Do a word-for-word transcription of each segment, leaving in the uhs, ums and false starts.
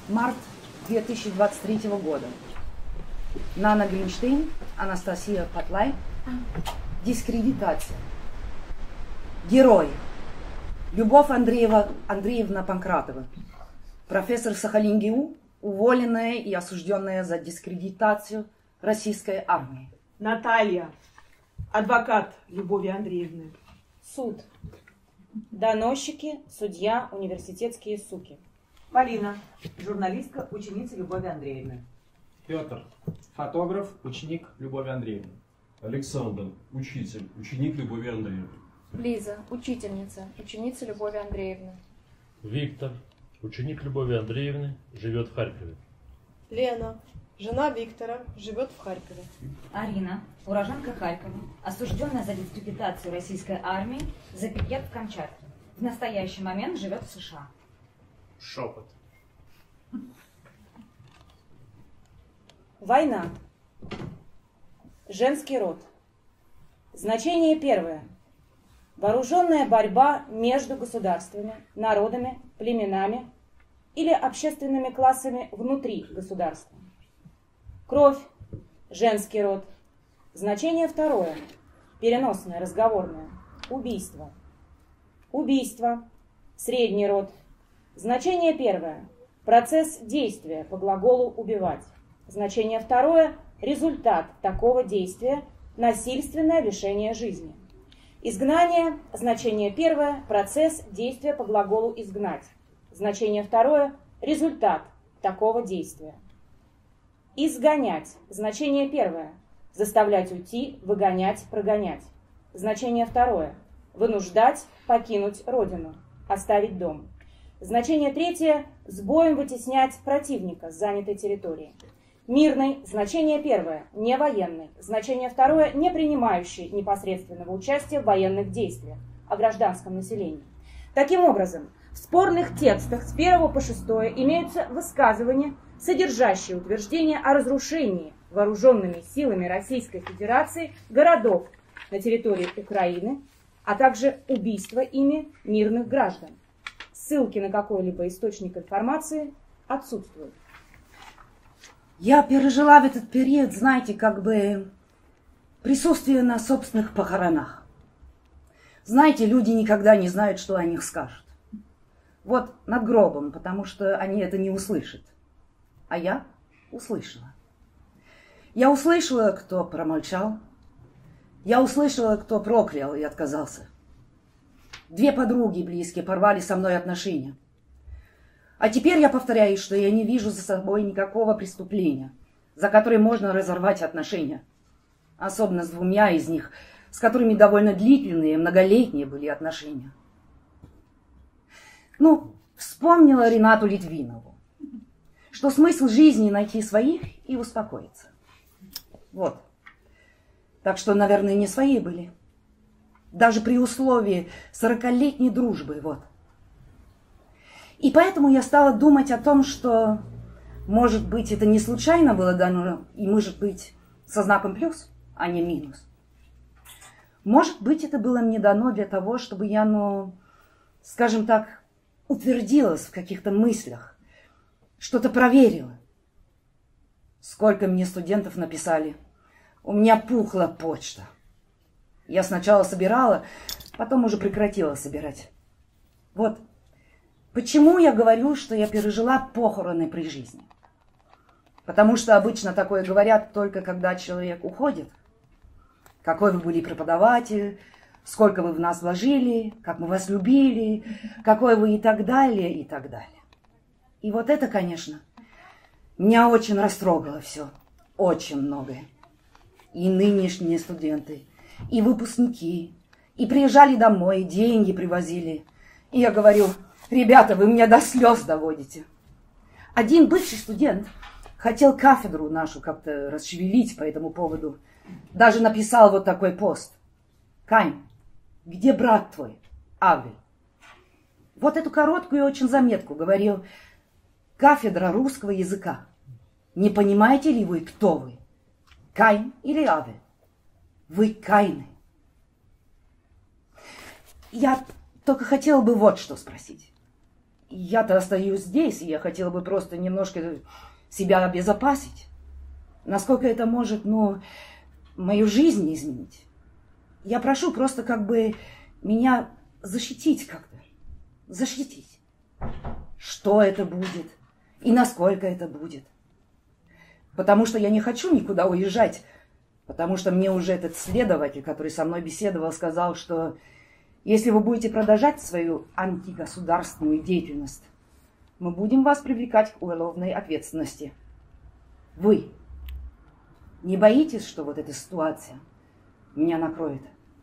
Март две тысячи двадцать третьего года. Нана Гринштейн, Анастасия Патлай. Дискредитация. Герой. Любовь Андреева, Андреевна Панкратова. Профессор Сахалин ГИУ, уволенная и осужденная за дискредитацию российской армии. Наталья, адвокат Любови Андреевны. Суд. Доносчики, судья, университетские суки. Полина, журналистка, ученица Любови Андреевны. Петр, фотограф, ученик Любови Андреевны. Александр, учитель, ученик Любови Андреевны. Лиза, учительница, ученица Любови Андреевны. Виктор, ученик Любови Андреевны, живет в Харькове. Лена, жена Виктора, живет в Харькове. Арина, уроженка Харькова, осужденная за дискредитацию российской армии за пикет в Камчатке. В настоящий момент живет в США. Шепот. Война. Женский род. Значение первое. Вооруженная борьба между государствами, народами, племенами или общественными классами внутри государства. Кровь. Женский род. Значение второе. Переносное, разговорное. Убийство. Убийство. Средний род. Значение первое. Процесс действия по глаголу «убивать». Значение второе. Результат такого действия. Насильственное лишение жизни. Изгнание. Значение первое. Процесс действия по глаголу «изгнать». Значение второе. Результат такого действия. Изгонять. Значение первое. Заставлять уйти, выгонять, прогонять. Значение второе. Вынуждать покинуть родину, оставить дом. Значение третье. С боем вытеснять противника с занятой территории. Мирный. Значение первое. Не военный. Значение второе. Не принимающий непосредственного участия в военных действиях о гражданском населении. Таким образом, в спорных текстах с первого по шестое имеются высказывания, содержащие утверждения о разрушении вооруженными силами Российской Федерации городов на территории Украины, а также убийство ими мирных граждан. Ссылки на какой-либо источник информации отсутствуют. Я пережила в этот период, знаете, как бы присутствие на собственных похоронах. Знаете, люди никогда не знают, что о них скажут. Вот над гробом, потому что они это не услышат. А я услышала. Я услышала, кто промолчал. Я услышала, кто проклял и отказался. Две подруги близкие порвали со мной отношения. А теперь я повторяю, что я не вижу за собой никакого преступления, за которое можно разорвать отношения. Особенно с двумя из них, с которыми довольно длительные, многолетние были отношения. Ну, вспомнила Ренату Литвинову, что смысл жизни найти своих и успокоиться. Вот. Так что, наверное, не свои были. Даже при условии сорокалетней дружбы, вот. И поэтому я стала думать о том, что, может быть, это не случайно было дано, и, может быть, со знаком плюс, а не минус. Может быть, это было мне дано для того, чтобы я, ну, скажем так, утвердилась в каких-то мыслях, что-то проверила. Сколько мне студентов написали. У меня пухла почта. Я сначала собирала, потом уже прекратила собирать. Вот. Почему я говорю, что я пережила похороны при жизни? Потому что обычно такое говорят только когда человек уходит. Какой вы были преподаватель, сколько вы в нас вложили, как мы вас любили, какой вы и так далее, и так далее. И вот это, конечно, меня очень растрогало все. Очень многое. И нынешние студенты, и выпускники, и приезжали домой, и деньги привозили. И я говорю: ребята, вы меня до слез доводите. Один бывший студент хотел кафедру нашу как-то расшевелить по этому поводу. Даже написал вот такой пост. Кань, где брат твой, Авель? Вот эту короткую очень заметку говорил: кафедра русского языка. Не понимаете ли вы, кто вы? Кайн или Авель? Вы Кайны. Я только хотела бы вот что спросить. я-то остаюсь здесь, и я хотела бы просто немножко себя обезопасить. Насколько это может, ну, мою жизнь изменить. Я прошу просто как бы меня защитить как-то. Защитить. Что это будет и насколько это будет. Потому что я не хочу никуда уезжать. Потому что мне уже этот следователь, который со мной беседовал, сказал, что если вы будете продолжать свою антигосударственную деятельность, мы будем вас привлекать к уголовной ответственности. Вы не боитесь, что вот эта ситуация меня накроет?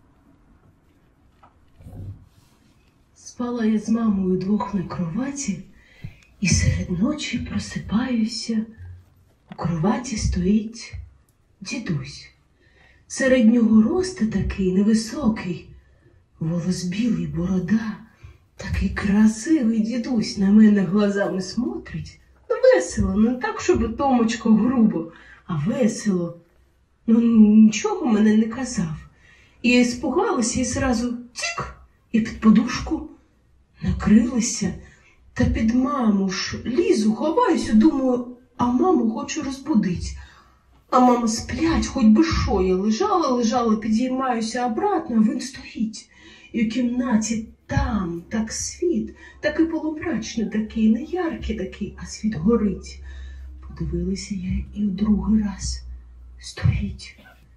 Спала я з мамою двох на кроваті, і серед ночі просипаюся. У кроваті стоїть дідусь. Середнього росту такий, невисокий, волос білий, борода. Такий красивий дідусь на мене глазами смотрить. Ну, весело, не так, щоб Томочко грубо, а весело. Ну, нічого мене не казав. І я іспугалася і зразу тік, і під подушку накрилася. Та під маму ж лізу, ховаюся, думаю, а маму хочу розбудити. А мама сплять, хоч би що. Я лежала, лежала, підіймаюся обратно, а він стоїть. І в кімнаті там так світ, такий полумрачний, такий, не яркий такий, а світ горить. Подивилася я і в другий раз. Стоїть.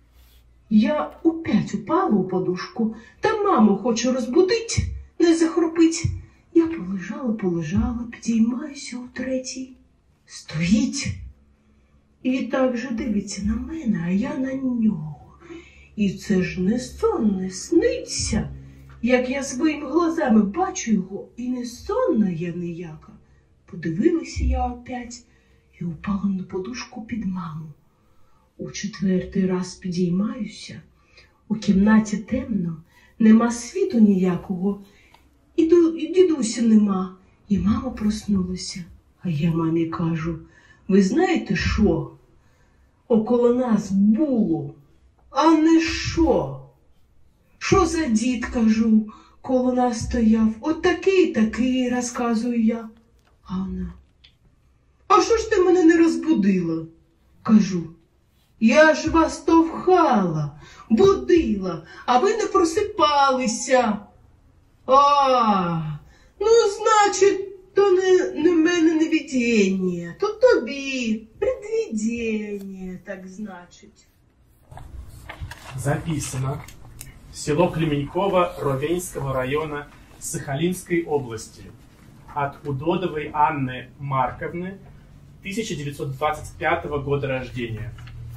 Я опять упала у подушку, та маму хочу розбудити, не захропить. Я полежала, полежала, підіймаюся у третій. Стоїть. І так же дивиться на мене, а я на нього. І це ж не сон, не сниться. Як я своїми глазами бачу його, і не сонна я ніяка. Подивилася я опять і упала на подушку під маму. У четвертий раз підіймаюся. У кімнаті темно, нема світу ніякого. І, ду, і дідуся нема. І мама проснулася. А я мамі кажу, ви знаєте що? Около нас було, а не що? Що за дід, кажу, коло нас стояв? От такий, такий, розказую я. А вона, а що ж ти мене не розбудила? Кажу, я ж вас товхала, будила, а ви не просипалися. А, ну, значить, то не, не в мене не видіння, то тобі предвидіння, так значить. Записано. Село Клеменьково Ровенского района Сахалинской области. От Удодовой Анны Марковны, тысяча девятьсот двадцать пятого года рождения.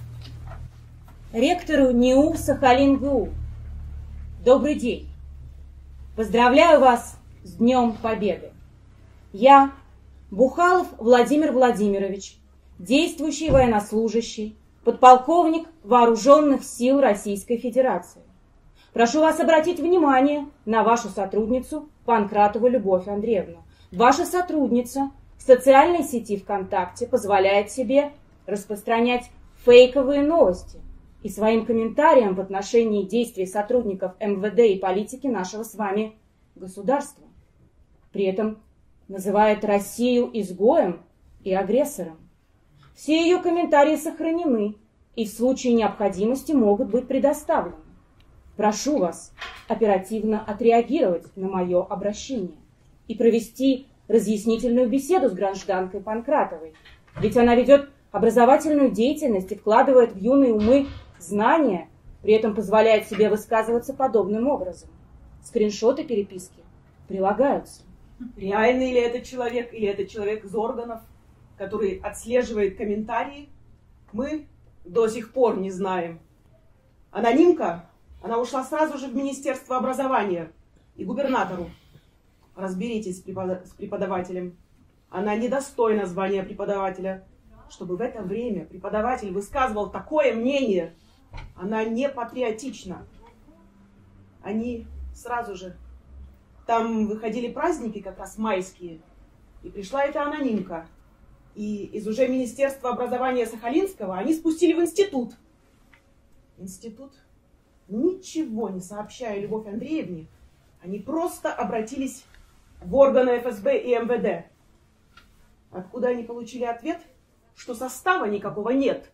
Ректору НИУ Сахалин-ГУ. Добрый день. Поздравляю вас с Днем Победы. Я, Бухалов Владимир Владимирович, действующий военнослужащий, подполковник Вооруженных сил Российской Федерации. Прошу вас обратить внимание на вашу сотрудницу Панкратову Любовь Андреевну. Ваша сотрудница в социальной сети ВКонтакте позволяет себе распространять фейковые новости и своим комментариям в отношении действий сотрудников эм вэ дэ и политики нашего с вами государства. При этом называет Россию изгоем и агрессором. Все ее комментарии сохранены и в случае необходимости могут быть предоставлены. Прошу вас оперативно отреагировать на мое обращение и провести разъяснительную беседу с гражданкой Панкратовой. Ведь она ведет образовательную деятельность и вкладывает в юные умы знания, при этом позволяет себе высказываться подобным образом. Скриншоты переписки прилагаются. Реальный ли это человек, или это человек из органов, который отслеживает комментарии, мы до сих пор не знаем. Анонимка, она ушла сразу же в Министерство образования и губернатору. Разберитесь с преподавателем. Она недостойна звания преподавателя. Чтобы в это время преподаватель высказывал такое мнение, она не патриотична. Они сразу же... Там выходили праздники, как раз майские, и пришла эта анонимка. И из уже Министерства образования Сахалинского они спустили в институт. Институт, ничего не сообщая Любовь Андреевне, они просто обратились в органы эф эс бэ и эм вэ дэ. Откуда они получили ответ, что состава никакого нет.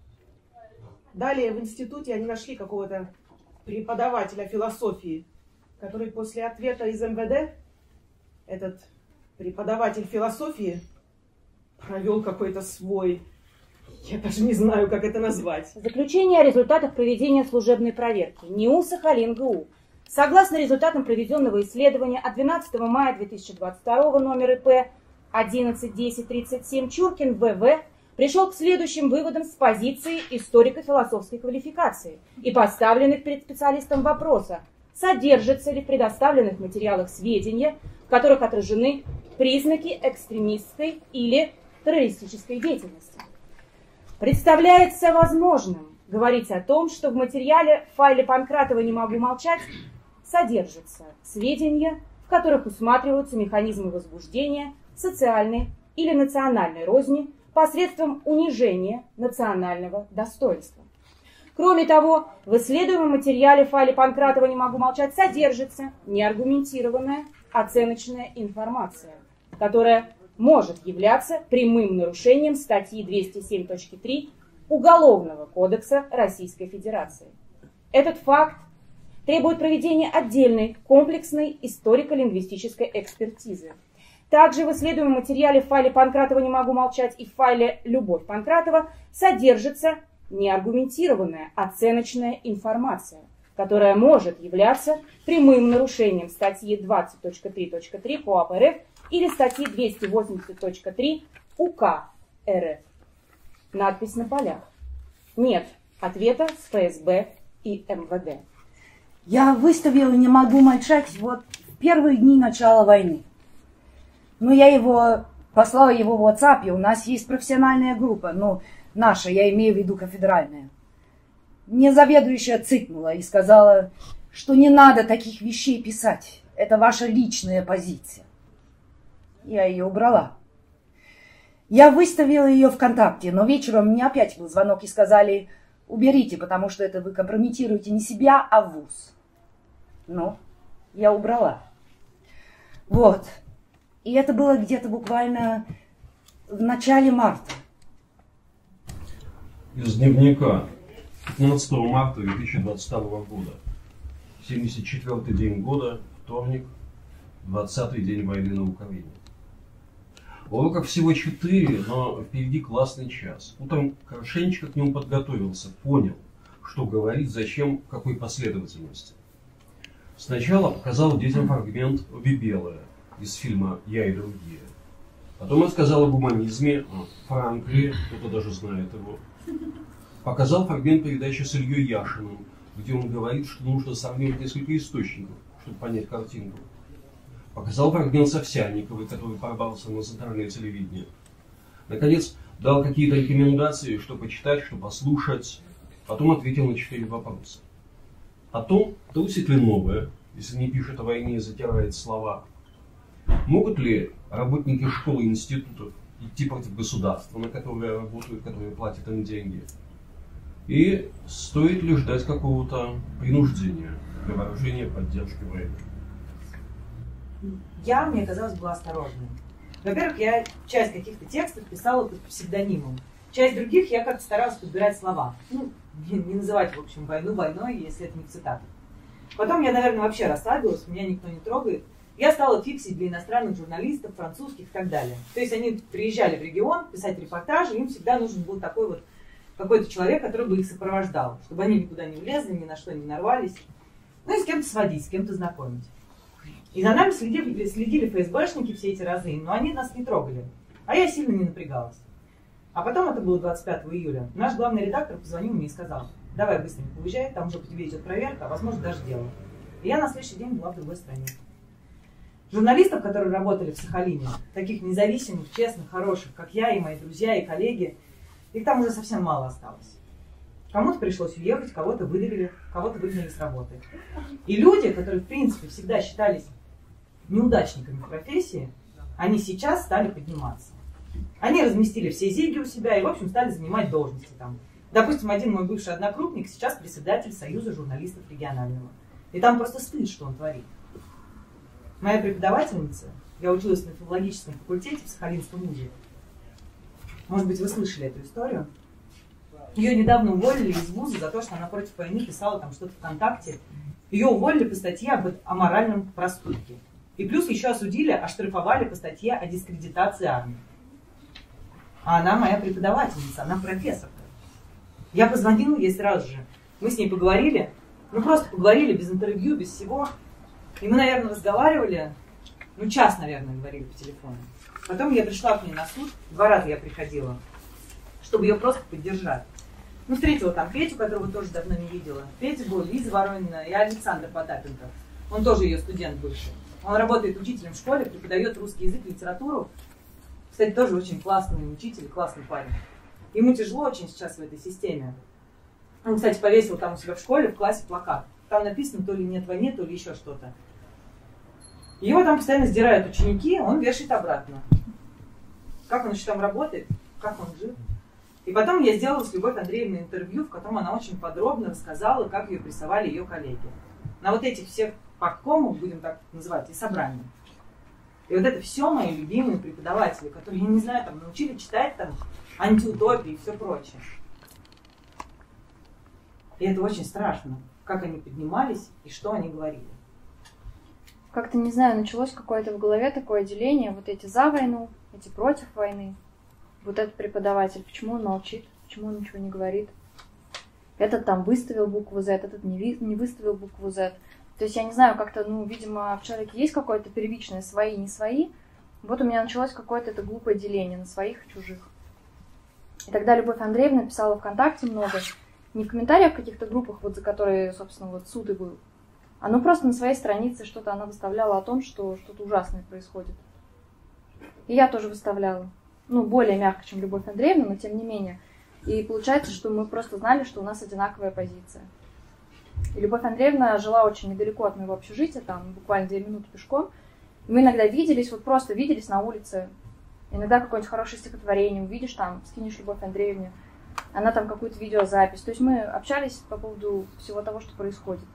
Далее в институте они нашли какого-то преподавателя философии, который после ответа из эм вэ дэ, этот преподаватель философии, провел какой-то свой, я даже не знаю, как это назвать. Заключение о результатах проведения служебной проверки НИУ Сахалин-ГУ. Согласно результатам проведенного исследования от двенадцатого мая две тысячи двадцать второго номер И П одиннадцать десять тридцать семь Чуркин В В пришел к следующим выводам с позиции историко-философской квалификации и поставленных перед специалистом вопроса, содержатся ли в предоставленных материалах сведения, в которых отражены признаки экстремистской или террористической деятельности. Представляется возможным говорить о том, что в материале в файле Панкратова «Не могу молчать» содержатся сведения, в которых усматриваются механизмы возбуждения социальной или национальной розни посредством унижения национального достоинства. Кроме того, в исследуемом материале в файле Панкратова «Не могу молчать» содержится неаргументированная оценочная информация, которая может являться прямым нарушением статьи двести семь точка три Уголовного кодекса Российской Федерации. Этот факт требует проведения отдельной комплексной историко-лингвистической экспертизы. Также в исследуемом материале в файле Панкратова «Не могу молчать» и в файле «Любовь Панкратова» содержится неаргументированная оценочная информация, которая может являться прямым нарушением статьи двадцать точка три точка три КоАП Р Ф или статьи двести восемьдесят точка три УК Р Ф. Надпись на полях. Нет ответа с Ф С Б и Эм Вэ Дэ. Я выставила «Не могу молчать» вот в первые дни начала войны. Но я его послала его в WhatsApp, и у нас есть профессиональная группа, ну, наша, я имею в виду кафедральная. Мне заведующая цыкнула и сказала, что не надо таких вещей писать, это ваша личная позиция. Я ее убрала. Я выставила ее ВКонтакте, но вечером мне опять был звонок и сказали, уберите, потому что это вы компрометируете не себя, а вуз. Ну, я убрала. Вот. И это было где-то буквально в начале марта. Из дневника пятнадцатого марта две тысячи двадцать второго года. семьдесят четвёртый день года, вторник, двадцатый день войны на Украине. Уроков всего четыре, но впереди классный час. Утром хорошенечко к нему подготовился, понял, что говорить, зачем, в какой последовательности. Сначала показал детям фрагмент Вибелая из фильма «Я и другие». Потом рассказал о гуманизме, о Франкле, кто-то даже знает его. Показал фрагмент передачи с Ильей Яшиным, где он говорит, что нужно сравнивать несколько источников, чтобы понять картинку. Показал фрагмент с Овсянниковой, который порвался на центральное телевидение. Наконец, дал какие-то рекомендации, что почитать, что послушать. Потом ответил на четыре вопроса. О том, трусит ли новое, если не пишет о войне и затирает слова. Могут ли работники школ и институтов идти против государства, на которое работают, которое платит им деньги? И стоит ли ждать какого-то принуждения для вооружения поддержки войны? Я, мне казалось, была осторожной. Во-первых, я часть каких-то текстов писала под псевдонимом. Часть других я как-то старалась подбирать слова. Ну, не, не называть, в общем, войну войной, если это не цитата. Потом я, наверное, вообще расслабилась, меня никто не трогает. Я стала фиксить для иностранных журналистов, французских и так далее. То есть они приезжали в регион писать репортажи, им всегда нужен был такой вот какой-то человек, который бы их сопровождал, чтобы они никуда не влезли, ни на что не нарвались. Ну и с кем-то сводить, с кем-то знакомить. И за нами следили, следили эф эс бэшники все эти разы, но они нас не трогали. А я сильно не напрягалась. А потом, это было двадцать пятого июля, наш главный редактор позвонил мне и сказал, давай быстренько уезжай, там уже по тебе идет проверка, а возможно даже дело. И я на следующий день была в другой стране. Журналистов, которые работали в Сахалине, таких независимых, честных, хороших, как я и мои друзья и коллеги, их там уже совсем мало осталось. Кому-то пришлось уехать, кого-то выдавили, кого-то выгнали с работы. И люди, которые, в принципе, всегда считались неудачниками в профессии, они сейчас стали подниматься. Они разместили все зиги у себя и, в общем, стали занимать должности там. Допустим, один мой бывший однокрупник сейчас председатель Союза журналистов регионального. И там просто стыд, что он творит. Моя преподавательница, я училась на филологическом факультете в Сахалинском вузе. Может быть, вы слышали эту историю. Ее недавно уволили из вуза за то, что она против войны писала там что-то ВКонтакте. Ее уволили по статье об аморальном проступке. И плюс еще осудили, оштрафовали по статье о дискредитации армии. А она моя преподавательница, она профессорка. Я позвонила ей сразу же. Мы с ней поговорили. Ну, просто поговорили без интервью, без всего. И мы, наверное, разговаривали. Ну, час, наверное, говорили по телефону. Потом я пришла к ней на суд. Два раза я приходила, чтобы ее просто поддержать. Ну, встретила там Петю, которого тоже давно не видела. Петя был, Лиза Воронина и Александр Потапенко. Он тоже ее студент бывший. Он работает учителем в школе, преподает русский язык, литературу. Кстати, тоже очень классный учитель, классный парень. Ему тяжело очень сейчас в этой системе. Он, кстати, повесил там у себя в школе, в классе плакат. Там написано то ли «нет войны», то ли еще что-то. Его там постоянно сдирают ученики, он вешает обратно. Как он еще там работает, как он жив. И потом я сделала с Любовью Андреевной интервью, в котором она очень подробно рассказала, как ее прессовали ее коллеги. На вот этих всех парткомов, будем так называть, и собраниях. И вот это все мои любимые преподаватели, которые, я не знаю, там научили читать там антиутопии и все прочее. И это очень страшно, как они поднимались и что они говорили. Как-то, не знаю, началось какое-то в голове такое деление, вот эти за войну, эти против войны. Вот этот преподаватель, почему он молчит, почему он ничего не говорит. Этот там выставил букву Z, этот не, ви- не выставил букву Z. То есть я не знаю, как-то, ну, видимо, в человеке есть какое-то первичное свои, не свои. Вот у меня началось какое-то это глупое деление на своих и чужих. И тогда Любовь Андреевна писала ВКонтакте много, не в комментариях в каких-то группах, вот за которые, собственно, вот суд и был, а ну просто на своей странице что-то она выставляла о том, что что-то ужасное происходит. И я тоже выставляла. Ну, более мягко, чем Любовь Андреевна, но тем не менее. И получается, что мы просто знали, что у нас одинаковая позиция. И Любовь Андреевна жила очень недалеко от моего общежития, там буквально две минуты пешком. И мы иногда виделись, вот просто виделись на улице. Иногда какое-нибудь хорошее стихотворение увидишь там, скинешь Любовь Андреевне. Она там какую-то видеозапись. То есть мы общались по поводу всего того, что происходит.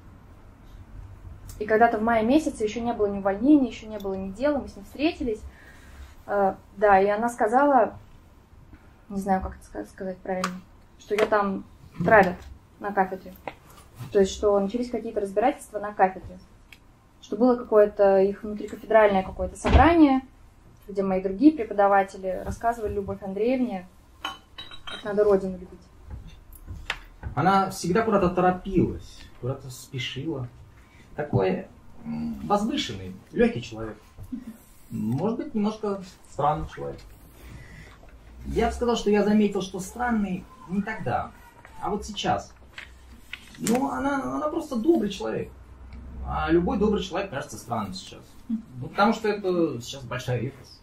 И когда-то в мае месяце еще не было ни увольнения, еще не было ни дела, мы с ней встретились. Uh, да, и она сказала, не знаю, как это сказать правильно, что ее там травят на кафедре. То есть, что начались какие-то разбирательства на кафедре. Что было какое-то их внутрикафедральное какое-то собрание, где мои другие преподаватели рассказывали Любовь Андреевне, как надо родину любить. Она всегда куда-то торопилась, куда-то спешила. Такой возвышенный, легкий человек. Может быть, немножко странный человек. Я бы сказал, что я заметил, что странный не тогда, а вот сейчас. Ну, она, она просто добрый человек. А любой добрый человек кажется странным сейчас. Ну, потому что это сейчас большая редкость.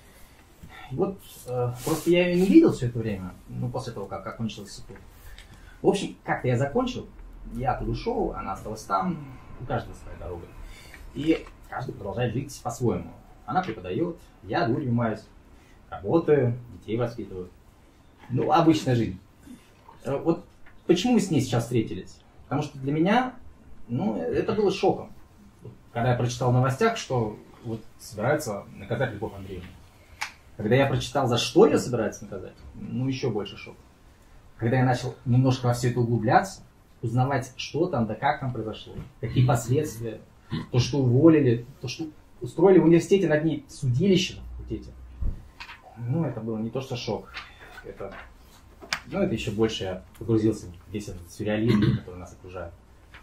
Вот э, просто я ее не видел все это время, ну, после того, как окончился институт. В общем, как-то я закончил, я оттуда ушел, она осталась там, у каждого своя дорога. И каждый продолжает жить по-своему. Она преподает, я дурью маюсь, работаю, детей воспитываю. Ну, обычная жизнь. Вот почему мы с ней сейчас встретились? Потому что для меня, ну, это было шоком. Когда я прочитал в новостях, что вот собираются наказать Любовь Андреевну. Когда я прочитал, за что ее собираются наказать, ну, еще больше шок. Когда я начал немножко во все это углубляться, узнавать, что там, да как там произошло, какие последствия, то, что уволили, то, что устроили в университете над ней судилище на факультете. Ну, это было не то, что шок. Это, ну, это еще больше я погрузился в весь этот сюрреализм, который нас окружает.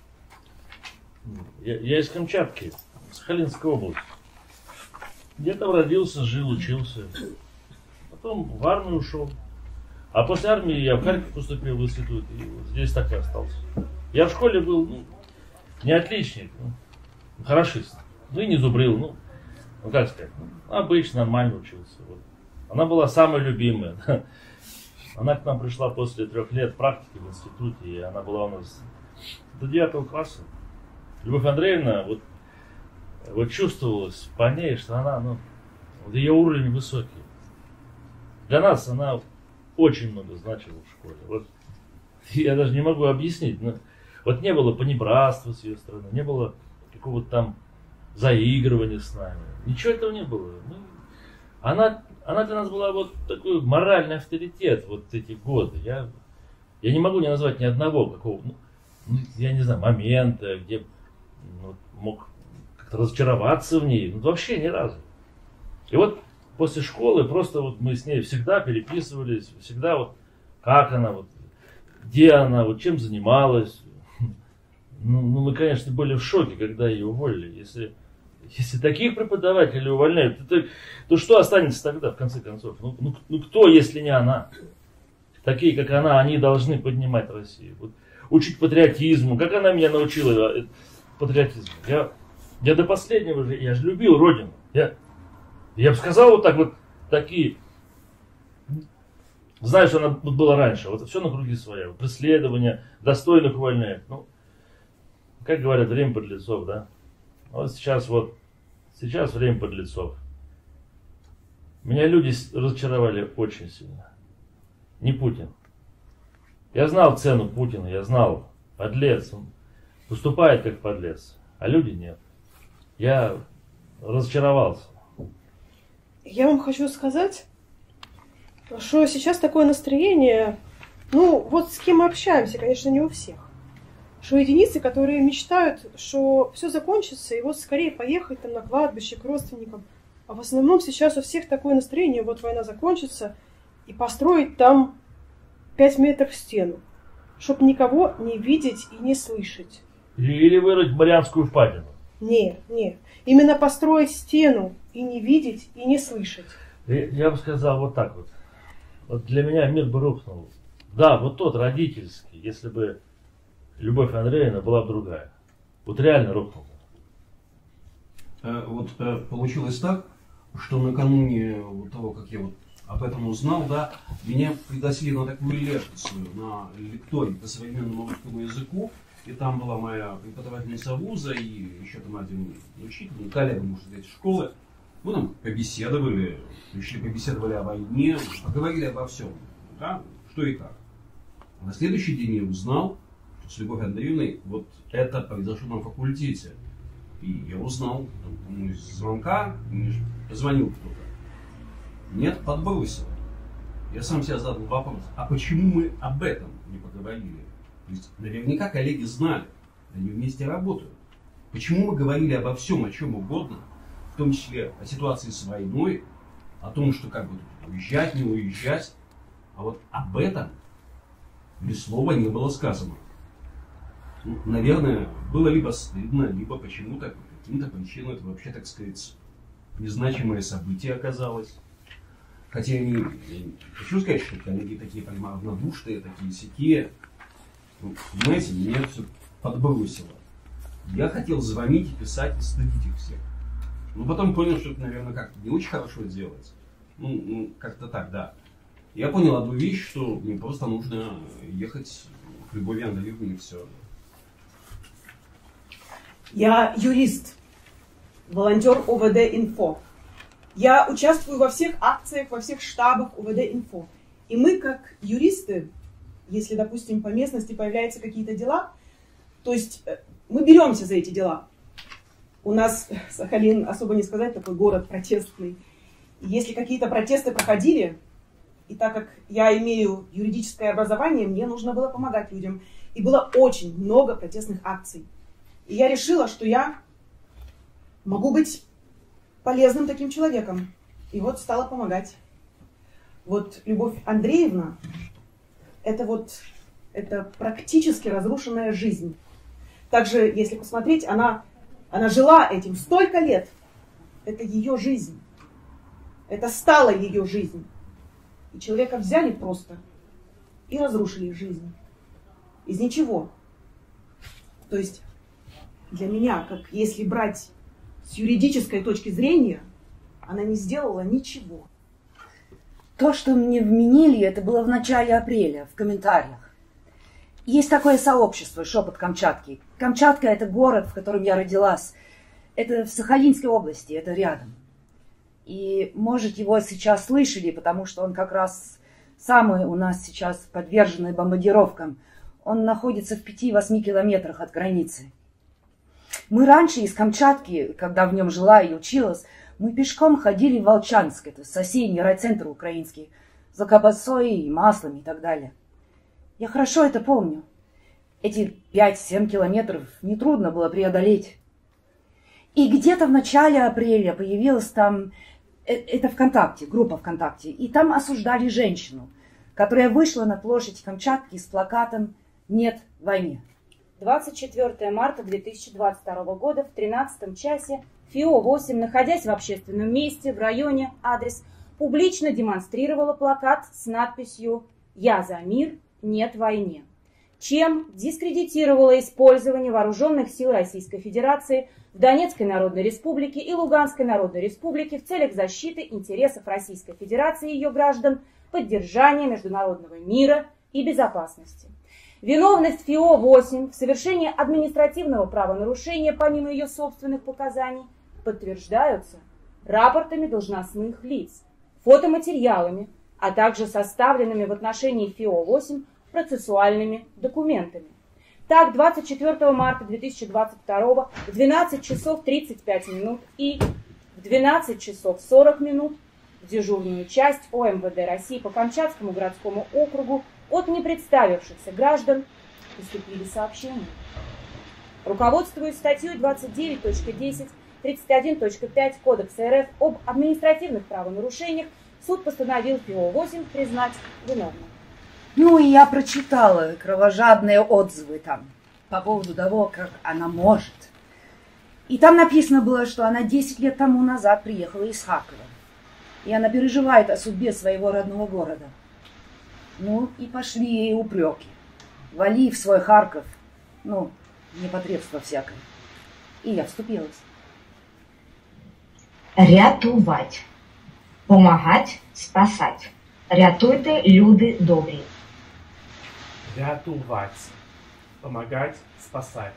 Я, я из Камчатки, Сахалинской области. Я там родился, жил, учился. Потом в армию ушел. А после армии я в Харьков поступил в институт. И вот здесь так и остался. Я в школе был, ну, не отличник, ну, хорошист. Ну и не зубрил, ну, ну как сказать, ну, обычно, нормально учился. Вот. Она была самая любимая. Она к нам пришла после трех лет практики в институте, и она была у нас до девятого класса. Любовь Андреевна, вот, вот чувствовалось по ней, что она, ну, вот ее уровень высокий. Для нас она очень много значила в школе. Вот, я даже не могу объяснить, но вот не было понебратства с ее стороны, не было какого-то там заигрывание с нами. Ничего этого не было. Мы, она, она для нас была вот такой моральный авторитет вот эти годы. Я, я не могу не назвать ни одного какого, ну, я не знаю, момента, где ну, мог как-то разочароваться в ней. Ну, вообще ни разу. И вот после школы просто вот мы с ней всегда переписывались, всегда вот как она, вот, где она, вот чем занималась. Ну, ну, мы, конечно, были в шоке, когда ее уволили. Если, если таких преподавателей увольняют, то, то что останется тогда, в конце концов? Ну, ну, ну кто, если не она? Такие, как она, они должны поднимать Россию. Вот, учить патриотизму. Как она меня научила патриотизму? Я, я до последнего же, я же любил Родину. Я, я бы сказал вот так вот, такие... Знаю, что она была раньше. Вот все на круги своя. Преследование, достойных увольняют. Ну, как говорят, время подлецов, да? Вот сейчас вот, сейчас время подлецов. Меня люди разочаровали очень сильно. Не Путин. Я знал цену Путина, я знал, подлец. Он поступает как подлец, а люди нет. Я разочаровался. Я вам хочу сказать, что сейчас такое настроение, ну, вот с кем мы общаемся, конечно, не у всех. Что единицы, которые мечтают, что все закончится, и вот скорее поехать там на кладбище к родственникам. А в основном сейчас у всех такое настроение, вот война закончится, и построить там пять метров стену, чтобы никого не видеть и не слышать. Или вырыть Марианскую впадину. Нет, нет. Именно построить стену и не видеть, и не слышать. Я бы сказал вот так вот. Вот для меня мир бы рухнул. Да, вот тот родительский, если бы Любовь Андреевна была бы другая. Вот реально рухнул. Вот получилось так, что накануне того, как я вот об этом узнал, да, меня пригласили на такую лекцию, на лекторий по современному русскому языку. И там была моя преподавательница вуза и еще там один учитель, коллега, можно сказать, школы. Мы там побеседовали, пришли, побеседовали о войне, поговорили обо всем, да, что и как. На следующий день я узнал, что с Любовью Андреевной вот это произошло на факультете. И я узнал, там, из звонка, мне позвонил кто-то. Нет, подбросило. Я сам себе задал вопрос, а почему мы об этом не поговорили? То есть наверняка коллеги знали, они вместе работают. Почему мы говорили обо всем, о чем угодно, в том числе о ситуации с войной, о том, что как бы уезжать, не уезжать, а вот об этом ни слова не было сказано. Ну, наверное, было либо стыдно, либо почему-то, по каким-то причинам это вообще, так сказать, незначимое событие оказалось. Хотя я не, я не хочу сказать, что коллеги такие прямо равнодушные, такие сякие. Ну, понимаете, меня все подбросило. Я хотел звонить и писать, и стыдить их всех. Но потом понял, что это, наверное, как-то не очень хорошо делать. Ну, ну как-то так, да. Я понял одну вещь, что мне просто нужно ехать к Любови Андреевне и все. Я юрист, волонтер О В Д Инфо. Я участвую во всех акциях, во всех штабах О В Д Инфо. И мы, как юристы, если, допустим, по местности появляются какие-то дела, то есть мы беремся за эти дела. У нас Сахалин, особо не сказать, такой город протестный. И если какие-то протесты проходили, и так как я имею юридическое образование, мне нужно было помогать людям. И было очень много протестных акций. И я решила, что я могу быть полезным таким человеком. И вот стала помогать. Вот Любовь Андреевна, это вот, это практически разрушенная жизнь. Также, если посмотреть, она, она жила этим столько лет. Это ее жизнь. Это стала ее жизнь. И человека взяли просто и разрушили жизнь. Из ничего. То есть для меня, как если брать с юридической точки зрения, она не сделала ничего. То, что мне вменили, это было в начале апреля, в комментариях. Есть такое сообщество «Шепот Камчатки». Камчатка – это город, в котором я родилась. Это в Сахалинской области, это рядом. И, может, его сейчас слышали, потому что он как раз самый у нас сейчас подверженный бомбардировкам. Он находится в пяти-восьми километрах от границы. Мы раньше из Камчатки, когда в нем жила и училась, мы пешком ходили в Волчанск, это соседний райцентр украинский, за колбасой и маслом и так далее. Я хорошо это помню. Эти пять-семь километров нетрудно было преодолеть. И где-то в начале апреля появилась там, это ВКонтакте, группа ВКонтакте, и там осуждали женщину, которая вышла на площадь Камчатки с плакатом «Нет войне». двадцать четвёртого марта две тысячи двадцать второго года в тринадцатом часе ФИО восемь, находясь в общественном месте в районе адрес, публично демонстрировала плакат с надписью «Я за мир, нет войне», чем дискредитировала использование вооруженных сил Российской Федерации в Донецкой Народной Республике и Луганской Народной Республике в целях защиты интересов Российской Федерации и ее граждан, поддержания международного мира и безопасности. Виновность ФИО восемь в совершении административного правонарушения, помимо ее собственных показаний, подтверждаются рапортами должностных лиц, фотоматериалами, а также составленными в отношении ФИО восемь процессуальными документами. Так, двадцать четвёртого марта две тысячи двадцать второго в двенадцать часов тридцать пять минут и в двенадцать часов сорок минут в дежурную часть ОМВД России по Камчатскому городскому округу от непредставившихся граждан поступили сообщения. Руководствуясь статьей двадцать девять точка десять тридцать один точка пять Кодекса РФ об административных правонарушениях, суд постановил ФИО восемь признать виновным. Ну и я прочитала кровожадные отзывы там по поводу того, как она может. И там написано было, что она десять лет тому назад приехала из Харькова. И она переживает о судьбе своего родного города. Ну и пошли ей упреки. Вали в свой Харьков. Ну, непотребство всякое. И я вступилась. Рятувати. Помагать, спасать. Рятуйте, люди добрі. Рятувати. Помогать, спасать.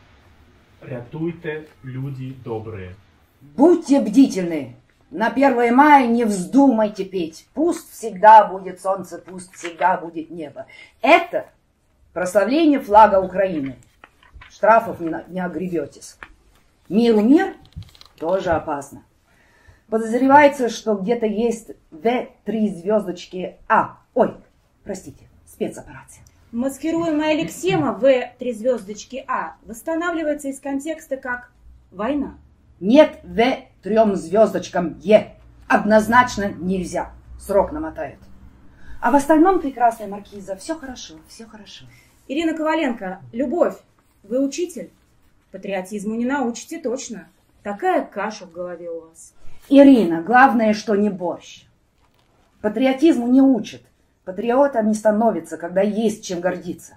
Рятуйте, люди добрые. Будьте бдительны. На первое мая не вздумайте петь. Пусть всегда будет солнце, пусть всегда будет небо. Это прославление флага Украины. Штрафов не, не огребетесь. Миру мир тоже опасно. Подозревается, что где-то есть вэ три звездочки А. Ой, простите, спецоперация. Маскируемая лексема вэ три звездочки А восстанавливается из контекста как «война». Нет вэ трем звездочкам Е. Однозначно нельзя. Срок намотает. А в остальном, прекрасная маркиза, все хорошо, все хорошо. Ирина Коваленко, любовь, вы учитель? Патриотизму не научите точно. Такая каша в голове у вас. Ирина, главное, что не борщ. Патриотизму не учат. Патриотом не становится, когда есть чем гордиться.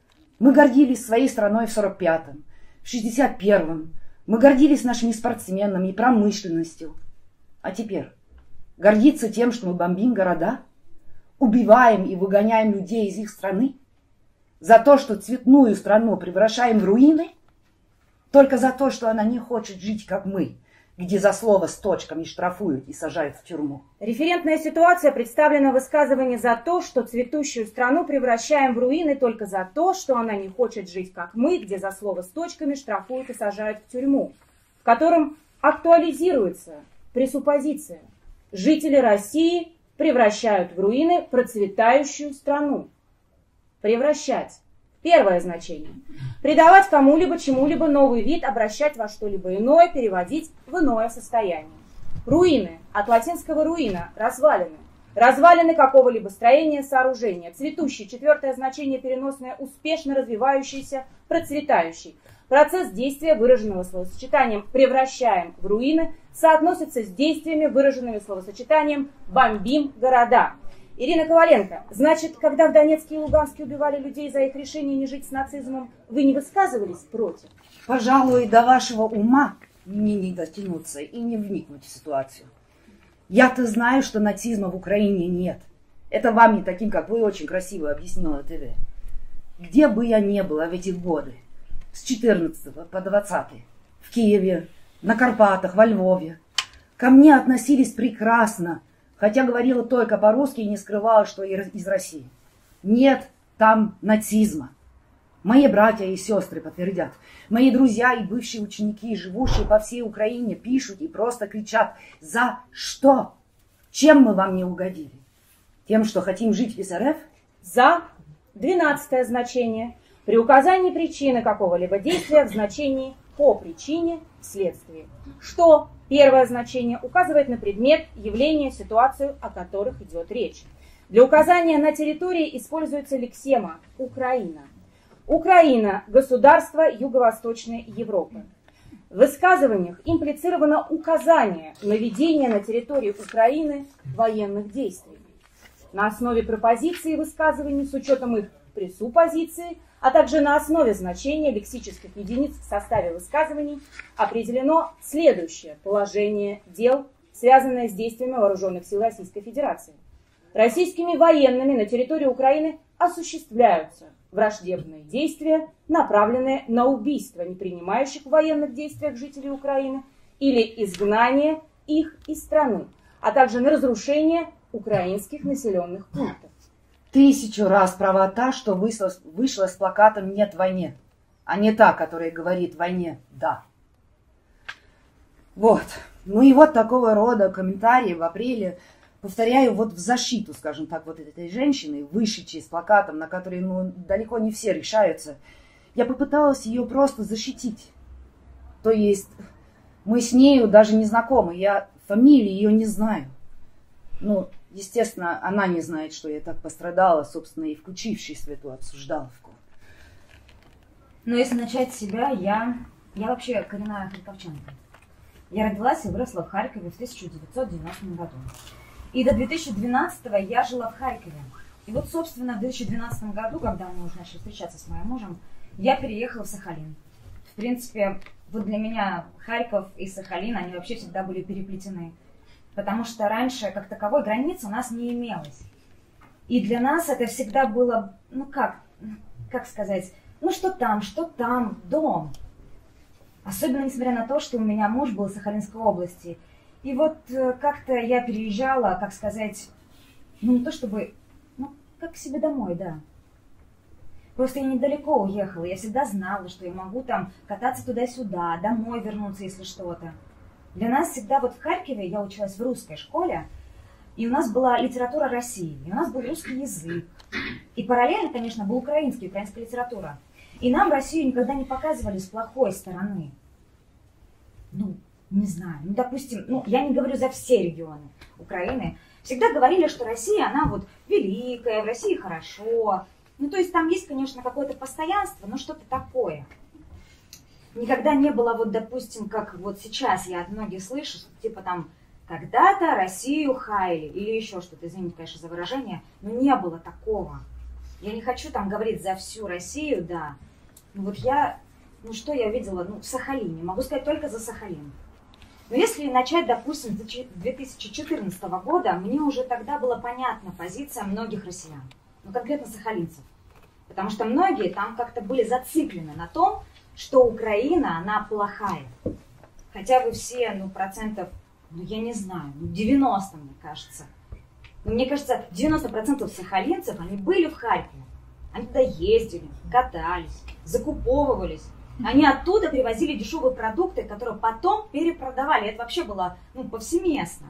Мы гордились своей страной в сорок пятом, в шестьдесят первом. Мы гордились нашими спортсменами и промышленностью. А теперь гордиться тем, что мы бомбим города, убиваем и выгоняем людей из их страны, за то, что цветную страну превращаем в руины, только за то, что она не хочет жить, как мы, где за слово с точками штрафуют и сажают в тюрьму. Референтная ситуация представлена в высказывании за то, что цветущую страну превращаем в руины только за то, что она не хочет жить, как мы, где за слово с точками штрафуют и сажают в тюрьму, в котором актуализируется пресуппозиция. Жители России превращают в руины процветающую страну. Превращать. Первое значение. Придавать кому-либо, чему-либо новый вид, обращать во что-либо иное, переводить в иное состояние. Руины. От латинского руина. Развалины. Развалины какого-либо строения, сооружения. Цветущий. Четвертое значение переносное. Успешно развивающийся, процветающий. Процесс действия, выраженного словосочетанием «превращаем в руины», соотносится с действиями, выраженными словосочетанием «бомбим города». Ирина Коваленко, значит, когда в Донецке и Луганске убивали людей за их решение не жить с нацизмом, вы не высказывались против? Пожалуй, до вашего ума мне не дотянуться и не вникнуть в ситуацию. Я-то знаю, что нацизма в Украине нет. Это вам не таким, как вы, очень красиво объяснила ТВ. Где бы я ни была в эти годы, с четырнадцатого по двадцатый, в Киеве, на Карпатах, во Львове, ко мне относились прекрасно, хотя говорила только по-русски и не скрывала, что из России. Нет там нацизма. Мои братья и сестры подтвердят. Мои друзья и бывшие ученики, живущие по всей Украине, пишут и просто кричат: за что? Чем мы вам не угодили? Тем, что хотим жить без РФ? За. Двенадцатое значение. При указании причины какого-либо действия в значении по причине, вследствие. Что? Первое значение указывает на предмет, явление, ситуацию, о которых идет речь. Для указания на территории используется лексема «Украина». Украина – государство Юго-Восточной Европы. В высказываниях имплицировано указание на ведение на территории Украины военных действий. На основе пропозиции высказываний с учетом их пресуппозиции, а также на основе значения лексических единиц в составе высказываний определено следующее положение дел, связанное с действиями вооруженных сил Российской Федерации. Российскими военными на территории Украины осуществляются враждебные действия, направленные на убийство не принимающих в военных действиях жителей Украины или изгнание их из страны, а также на разрушение украинских населенных пунктов. Тысячу раз права та, что вышла, вышла с плакатом «Нет войне», а не та, которая говорит «Войне да». Вот. Ну и вот такого рода комментарии в апреле, повторяю, вот в защиту, скажем так, вот этой женщины, вышедшей с плакатом, на который, ну, далеко не все решаются. Я попыталась ее просто защитить. То есть мы с нею даже не знакомы, я фамилии ее не знаю. Ну, естественно, она не знает, что я так пострадала, собственно, и включившись в эту обсуждаловку. Но если начать с себя, я, я вообще коренная харьковчанка. Я родилась и выросла в Харькове в тысяча девятьсот девяностом году. И до две тысячи двенадцатого я жила в Харькове. И вот, собственно, в две тысячи двенадцатом году, когда мы уже начали встречаться с моим мужем, я переехала в Сахалин. В принципе, вот для меня Харьков и Сахалин, они вообще всегда были переплетены. Потому что раньше, как таковой, границы у нас не имелось. И для нас это всегда было, ну как, как сказать, ну что там, что там, дом. Особенно несмотря на то, что у меня муж был из Сахалинской области. И вот как-то я переезжала, как сказать, ну не то чтобы, ну как к себе домой, да. Просто я недалеко уехала, я всегда знала, что я могу там кататься туда-сюда, домой вернуться, если что-то. Для нас всегда вот в Харькове, я училась в русской школе, и у нас была литература России, и у нас был русский язык. И параллельно, конечно, был украинский, украинская литература. И нам Россию никогда не показывали с плохой стороны. Ну, не знаю, ну, допустим, ну, я не говорю за все регионы Украины. Всегда говорили, что Россия, она вот великая, в России хорошо. Ну, то есть там есть, конечно, какое-то постоянство, но что-то такое. Никогда не было, вот, допустим, как вот сейчас я от многих слышу, типа там, когда-то Россию хаяли, или еще что-то, извините, конечно, за выражение, но не было такого. Я не хочу там говорить за всю Россию, да. Ну вот я, ну что я видела, ну в Сахалине, могу сказать только за Сахалин. Но если начать, допустим, с две тысячи четырнадцатого года, мне уже тогда была понятна позиция многих россиян, ну конкретно сахалинцев. Потому что многие там как-то были зациклены на том, что Украина, она плохая. Хотя вы все, ну, процентов, ну, я не знаю, ну, девяносто, мне кажется. Но мне кажется, девяносто процентов сахалинцев, они были в Харькове. Они туда ездили, катались, закуповывались. Они оттуда привозили дешевые продукты, которые потом перепродавали. Это вообще было, ну, повсеместно.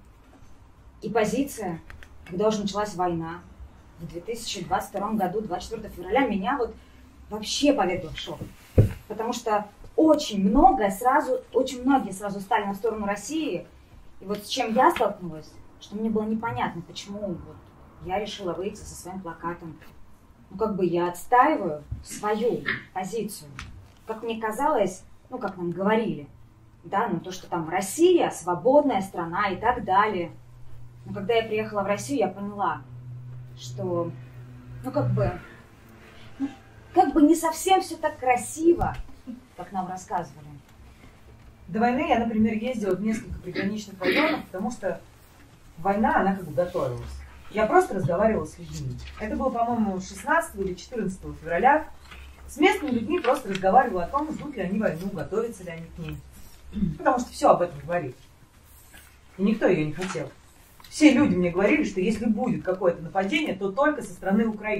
И позиция, когда уже началась война, в две тысячи двадцать втором году, двадцать четвёртого февраля, меня вот вообще повергла в шок. Потому что очень многое сразу, очень многие сразу стали на сторону России. И вот с чем я столкнулась, что мне было непонятно, почему вот я решила выйти со своим плакатом. Ну, как бы я отстаиваю свою позицию. Как мне казалось, ну, как нам говорили, да, ну, то, что там Россия, свободная страна и так далее. Но когда я приехала в Россию, я поняла, что, ну, как бы, ну, как бы не совсем все так красиво, как нам рассказывали. До войны я, например, ездила в несколько приграничных районов, потому что война, она как бы готовилась. Я просто разговаривала с людьми. Это было, по-моему, шестнадцатого или четырнадцатого февраля. С местными людьми просто разговаривала о том, ждут ли они войну, готовятся ли они к ней. Потому что все об этом говорит. И никто ее не хотел. Все люди мне говорили, что если будет какое-то нападение, то только со стороны Украины.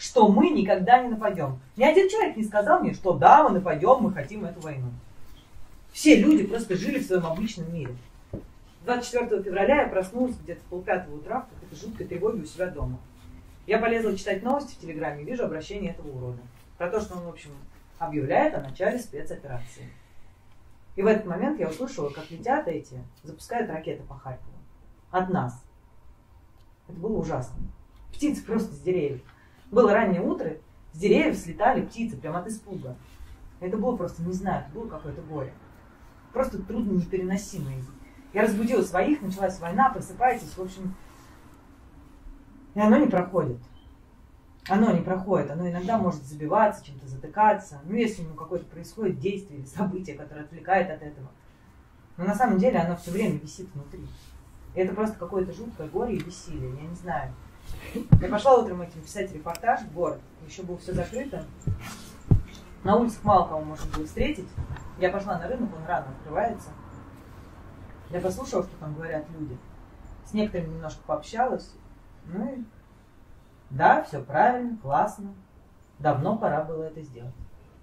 что мы никогда не нападем. Ни один человек не сказал мне, что да, мы нападем, мы хотим эту войну. Все люди просто жили в своем обычном мире. двадцать четвёртого февраля я проснулась где-то в полпятого утра в какой-то жуткой тревоге у себя дома. Я полезла читать новости в Телеграме и вижу обращение этого урода. Про то, что он, в общем, объявляет о начале спецоперации. И в этот момент я услышала, как летят эти, запускают ракеты по Харькову. От нас. Это было ужасно. Птицы просто с деревьев. Было раннее утро, с деревьев слетали птицы прямо от испуга. Это было просто, не знаю, это было какое-то горе. Просто трудно непереносимое. Я разбудила своих, началась война, просыпаетесь, в общем, и оно не проходит. Оно не проходит, оно иногда может забиваться, чем-то затыкаться, ну если ну, какое-то происходит действие или событие, которое отвлекает от этого. Но на самом деле оно все время висит внутри. И это просто какое-то жуткое горе и бессилие, я не знаю. Я пошла утром этим писать репортаж в город, еще было все закрыто. На улицах мало кого можно было встретить. Я пошла на рынок, он рано открывается. Я послушала, что там говорят люди. С некоторыми немножко пообщалась. Ну и да, все правильно, классно. Давно пора было это сделать.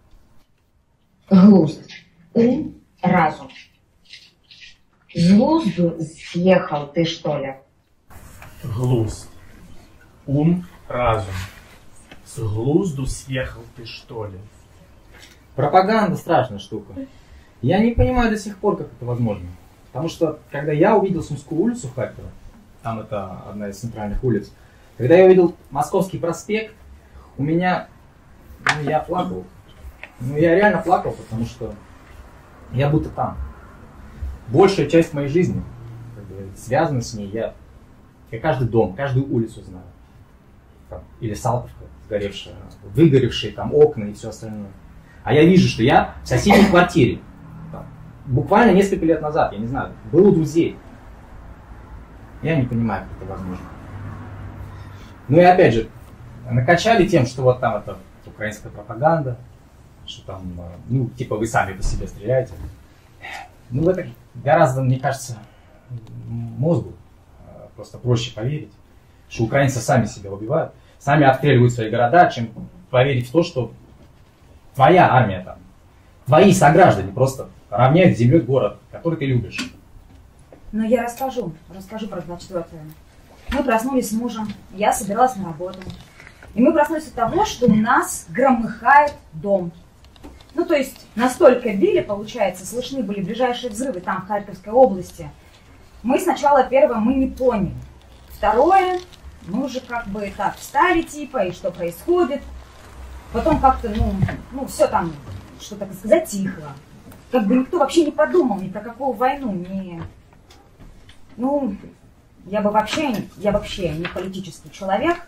Глузд. Ум, разум. С глузду съехал ты, что ли? Глузд. Ум, разум. С глузду съехал ты, что ли? Пропаганда страшная штука. Я не понимаю до сих пор, как это возможно. Потому что, когда я увидел Сумскую улицу в Харькове, там это одна из центральных улиц, когда я увидел Московский проспект, у меня, ну, я плакал. Ну, я реально плакал, потому что я будто там. Большая часть моей жизни как бы, связана с ней. Я, я каждый дом, каждую улицу знаю. Там, или Салтовка, сгоревшая, выгоревшие там окна и все остальное. А я вижу, что я в соседней квартире. Там, буквально несколько лет назад, я не знаю, был у друзей. Я не понимаю, как это возможно. Ну и опять же, накачали тем, что вот там это украинская пропаганда, что там, ну, типа вы сами по себе стреляете. Ну, это гораздо, мне кажется, мозгу просто проще поверить, что украинцы сами себя убивают, сами обстреливают свои города, чем поверить в то, что твоя армия там, твои сограждане просто равняют с землей город, который ты любишь. Ну, я расскажу, расскажу про двадцать четвёртое. Мы проснулись с мужем, я собиралась на работу. И мы проснулись от того, что у нас громыхает дом. Ну, то есть, настолько били, получается, слышны были ближайшие взрывы там, в Харьковской области. Мы сначала, первое, мы не поняли. Второе, мы уже как бы так встали, типа, и что происходит. Потом как-то, ну, ну, все там, что так сказать, тихо. Как бы никто вообще не подумал ни про какую войну, ни... Ну, я бы вообще, я вообще не политический человек.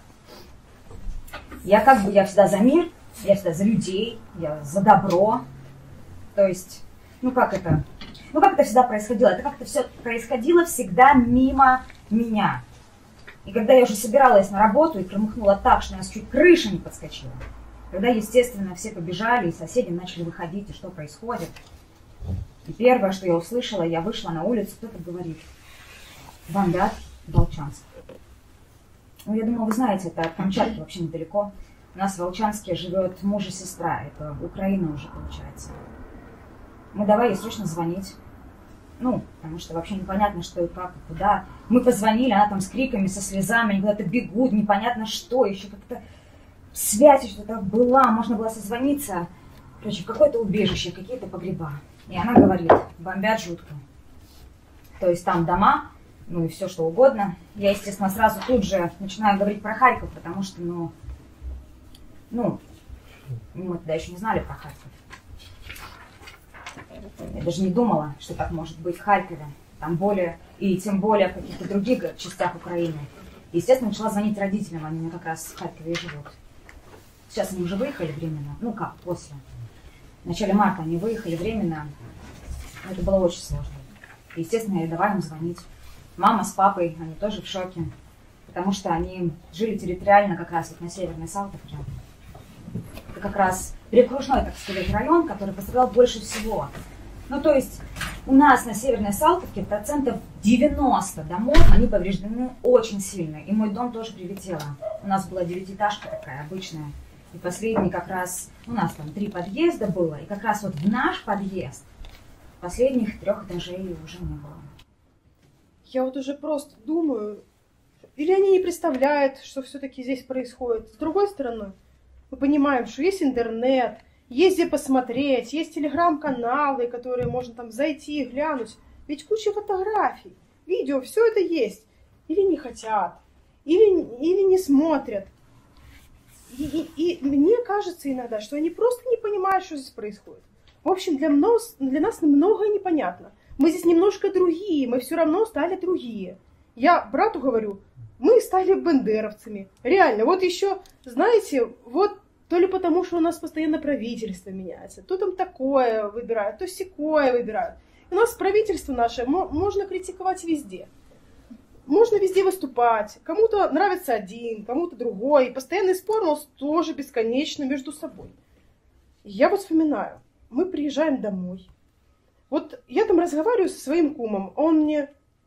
Я как бы, я всегда за мир, я всегда за людей, я за добро. То есть, ну как это, ну как это всегда происходило? Это как-то все происходило всегда мимо меня. И когда я уже собиралась на работу и промахнула так, что у нас чуть крыша не подскочила, когда, естественно, все побежали, и соседи начали выходить, и что происходит. И первое, что я услышала, я вышла на улицу, кто-то говорит: бомбят Волчанск. Ну, я думаю, вы знаете, это от Камчатки вообще недалеко. У нас в Волчанске живет муж и сестра, это Украина уже получается. Мы давай ей срочно звонить. Ну, потому что вообще непонятно, что и как, и куда. Мы позвонили, она там с криками, со слезами, они куда-то бегут, непонятно что, еще как-то связь что-то была, можно было созвониться. Короче, в какое-то убежище, какие-то погреба. И она говорит: бомбят жутко. То есть там дома, ну и все что угодно. Я, естественно, сразу тут же начинаю говорить про Харьков, потому что, ну, ну, мы тогда еще не знали про Харьков. Я даже не думала, что так может быть в Харькове, там более, и тем более в каких-то других частях Украины. Естественно, начала звонить родителям, они у меня как раз в Харькове и живут. Сейчас они уже выехали временно, ну как, после. В начале марта они выехали временно, это было очень сложно. И, естественно, я давай им звонить. Мама с папой, они тоже в шоке, потому что они жили территориально как раз вот на Северной Салтовке. Это как раз перекружной, так сказать, район, который пострадал больше всего. Ну, то есть, У нас на Северной Салтовке процентов девяносто домов, они повреждены очень сильно. И мой дом тоже прилетело. У нас была девятиэтажка такая обычная. И последний как раз, у нас там три подъезда было, и как раз вот в наш подъезд последних трех этажей уже не было. Я вот уже просто думаю, или они не представляют, что все-таки здесь происходит. С другой стороны, мы понимаем, что есть интернет, есть где посмотреть, есть телеграм-каналы, которые можно там зайти и глянуть. Ведь куча фотографий, видео, все это есть. Или не хотят, или, или не смотрят. И, и, и мне кажется иногда, что они просто не понимают, что здесь происходит. В общем, для, нас, для нас многое непонятно. Мы здесь немножко другие, мы все равно стали другие. Я брату говорю, мы стали бандеровцами. Реально, вот еще, знаете, вот то ли потому, что у нас постоянно правительство меняется, то там такое выбирают, то сякое выбирают. У нас правительство наше можно критиковать везде. Можно везде выступать. Кому-то нравится один, кому-то другой. И постоянный спор у нас тоже бесконечно между собой. И я вот вспоминаю, мы приезжаем домой. Вот я там разговариваю со своим кумом, он мне,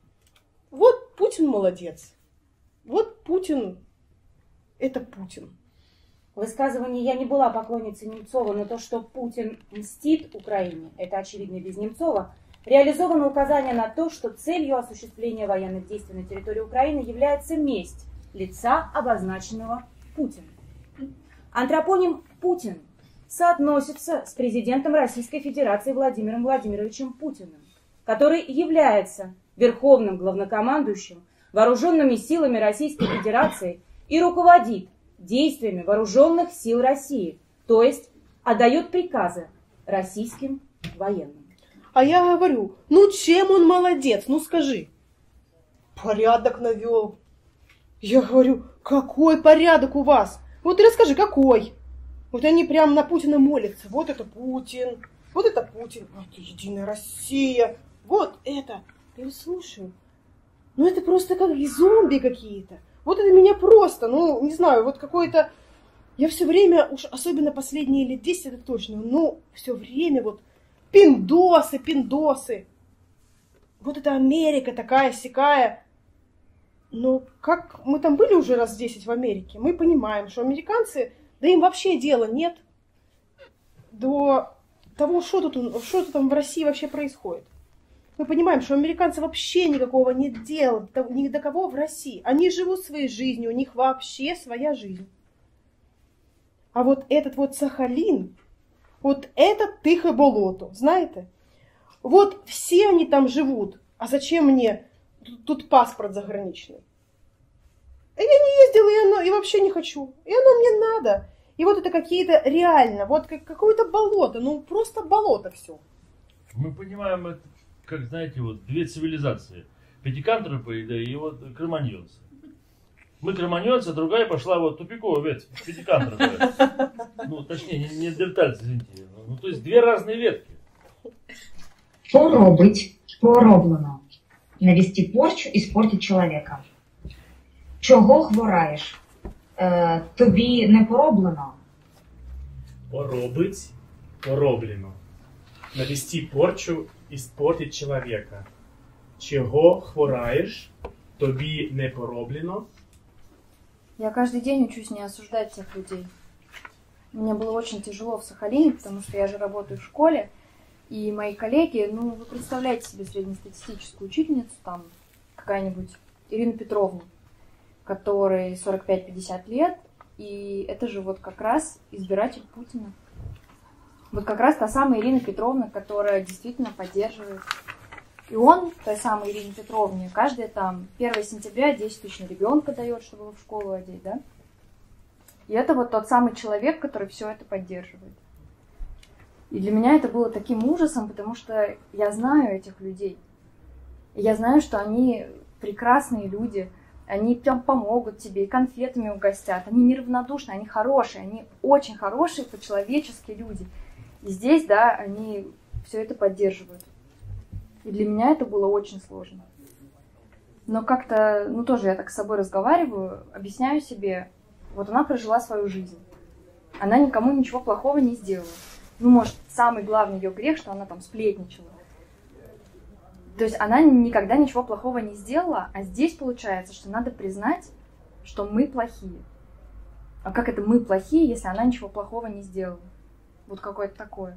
вот Путин молодец, вот Путин, это Путин. В высказывании я не была поклонницей Немцова, но то, что Путин мстит Украине, это очевидно без Немцова, реализовано указание на то, что целью осуществления военных действий на территории Украины является месть лица, обозначенного Путиным. Антропоним Путин соотносится с президентом Российской Федерации Владимиром Владимировичем Путиным, который является верховным главнокомандующим вооруженными силами Российской Федерации и руководит действиями вооруженных сил России, то есть отдает приказы российским военным. А я говорю, ну чем он молодец, ну скажи. Порядок навел. Я говорю, какой порядок у вас? Вот ты расскажи, какой? Вот они прям на Путина молятся. Вот это Путин, вот это Путин, вот Единая Россия, вот это. Я слушаю, ну это просто как зомби какие-то. Вот это меня просто, ну, не знаю, вот какое-то... Я все время, уж особенно последние лет десять, это точно, ну, все время вот пиндосы, пиндосы. Вот это Америка такая, сякая. Но как мы там были уже раз десять в Америке, мы понимаем, что американцы, да им вообще дела нет до того, что тут, что там в России вообще происходит. Мы понимаем, что американцы вообще никакого нет дела ни до кого в России. Они живут своей жизнью, у них вообще своя жизнь. А вот этот вот Сахалин, вот это тихе болото, знаете? Вот все они там живут. А зачем мне тут паспорт заграничный? Я не ездила, и, оно, и вообще не хочу. И оно мне надо. И вот это какие-то реально, вот как, какое-то болото, ну просто болото все. Мы понимаем это. Как, знаете, вот две цивилизации. Пятикантропы и вот кроманьонцы. Мы кроманьонцы, а другая пошла вот тупиковая ветвь, пятикантропы. Ну, точнее, не неандертальцы, извините. Ну, то есть две разные ветки. Поробить, пороблено. Навести порчу і спортить чоловіка. Чого хвораєш? Е, тобі не пороблено? Поробить, пороблено. Навести порчу испортить человека. Чего хвораешь, тобі не пороблено? Я каждый день учусь не осуждать тех людей. Мне было очень тяжело в Сахалине, потому что я же работаю в школе, и мои коллеги, ну, вы представляете себе среднестатистическую учительницу, там, какая-нибудь Ирина Петровна, которой сорок пять - пятьдесят лет, и это же вот как раз избиратель Путина. Вот как раз та самая Ирина Петровна, которая действительно поддерживает. И он, той самой Ирине Петровне, каждое там первое сентября десять тысяч на ребенка дает, чтобы его в школу одеть, да? И это вот тот самый человек, который все это поддерживает. И для меня это было таким ужасом, потому что я знаю этих людей. И я знаю, что они прекрасные люди, они прям помогут тебе, и конфетами угостят. Они неравнодушны, они хорошие, они очень хорошие по-человечески люди. И здесь, да, они все это поддерживают. И для меня это было очень сложно. Но как-то, ну тоже я так с собой разговариваю, объясняю себе, вот она прожила свою жизнь. Она никому ничего плохого не сделала. Ну, может, самый главный ее грех, что она там сплетничала. То есть она никогда ничего плохого не сделала, а здесь получается, что надо признать, что мы плохие. А как это мы плохие, если она ничего плохого не сделала? Вот какое-то такое.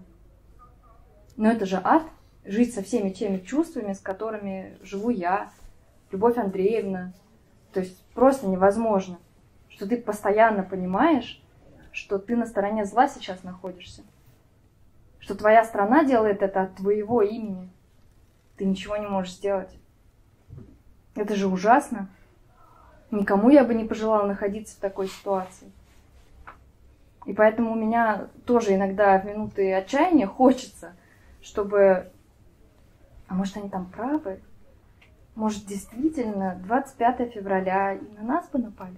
Но это же ад. Жить со всеми теми чувствами, с которыми живу я, Любовь Андреевна. То есть просто невозможно. Что ты постоянно понимаешь, что ты на стороне зла сейчас находишься. Что твоя страна делает это от твоего имени. Ты ничего не можешь сделать. Это же ужасно. Никому я бы не пожелала находиться в такой ситуации. И поэтому у меня тоже иногда в минуты отчаяния хочется, чтобы... А может, они там правы? Может, действительно, двадцать пятое февраля и на нас бы напали?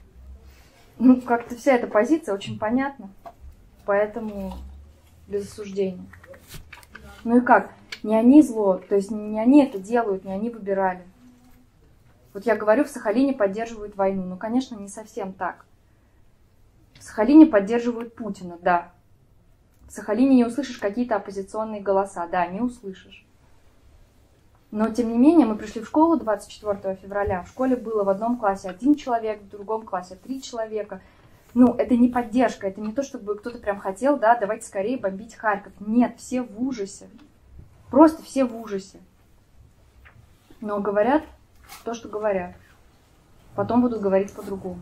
Ну, как-то вся эта позиция очень понятна. Поэтому без осуждения. Ну и как? Не они зло, то есть не они это делают, не они выбирали. Вот я говорю, в Сахалине поддерживают войну. Ну, конечно, не совсем так. В Сахалине поддерживают Путина, да. В Сахалине не услышишь какие-то оппозиционные голоса, да, не услышишь. Но, тем не менее, мы пришли в школу двадцать четвёртого февраля. В школе было в одном классе один человек, в другом классе три человека. Ну, это не поддержка, это не то, чтобы кто-то прям хотел, да, давайте скорее бомбить Харьков. Нет, все в ужасе. Просто все в ужасе. Но говорят то, что говорят. Потом будут говорить по-другому.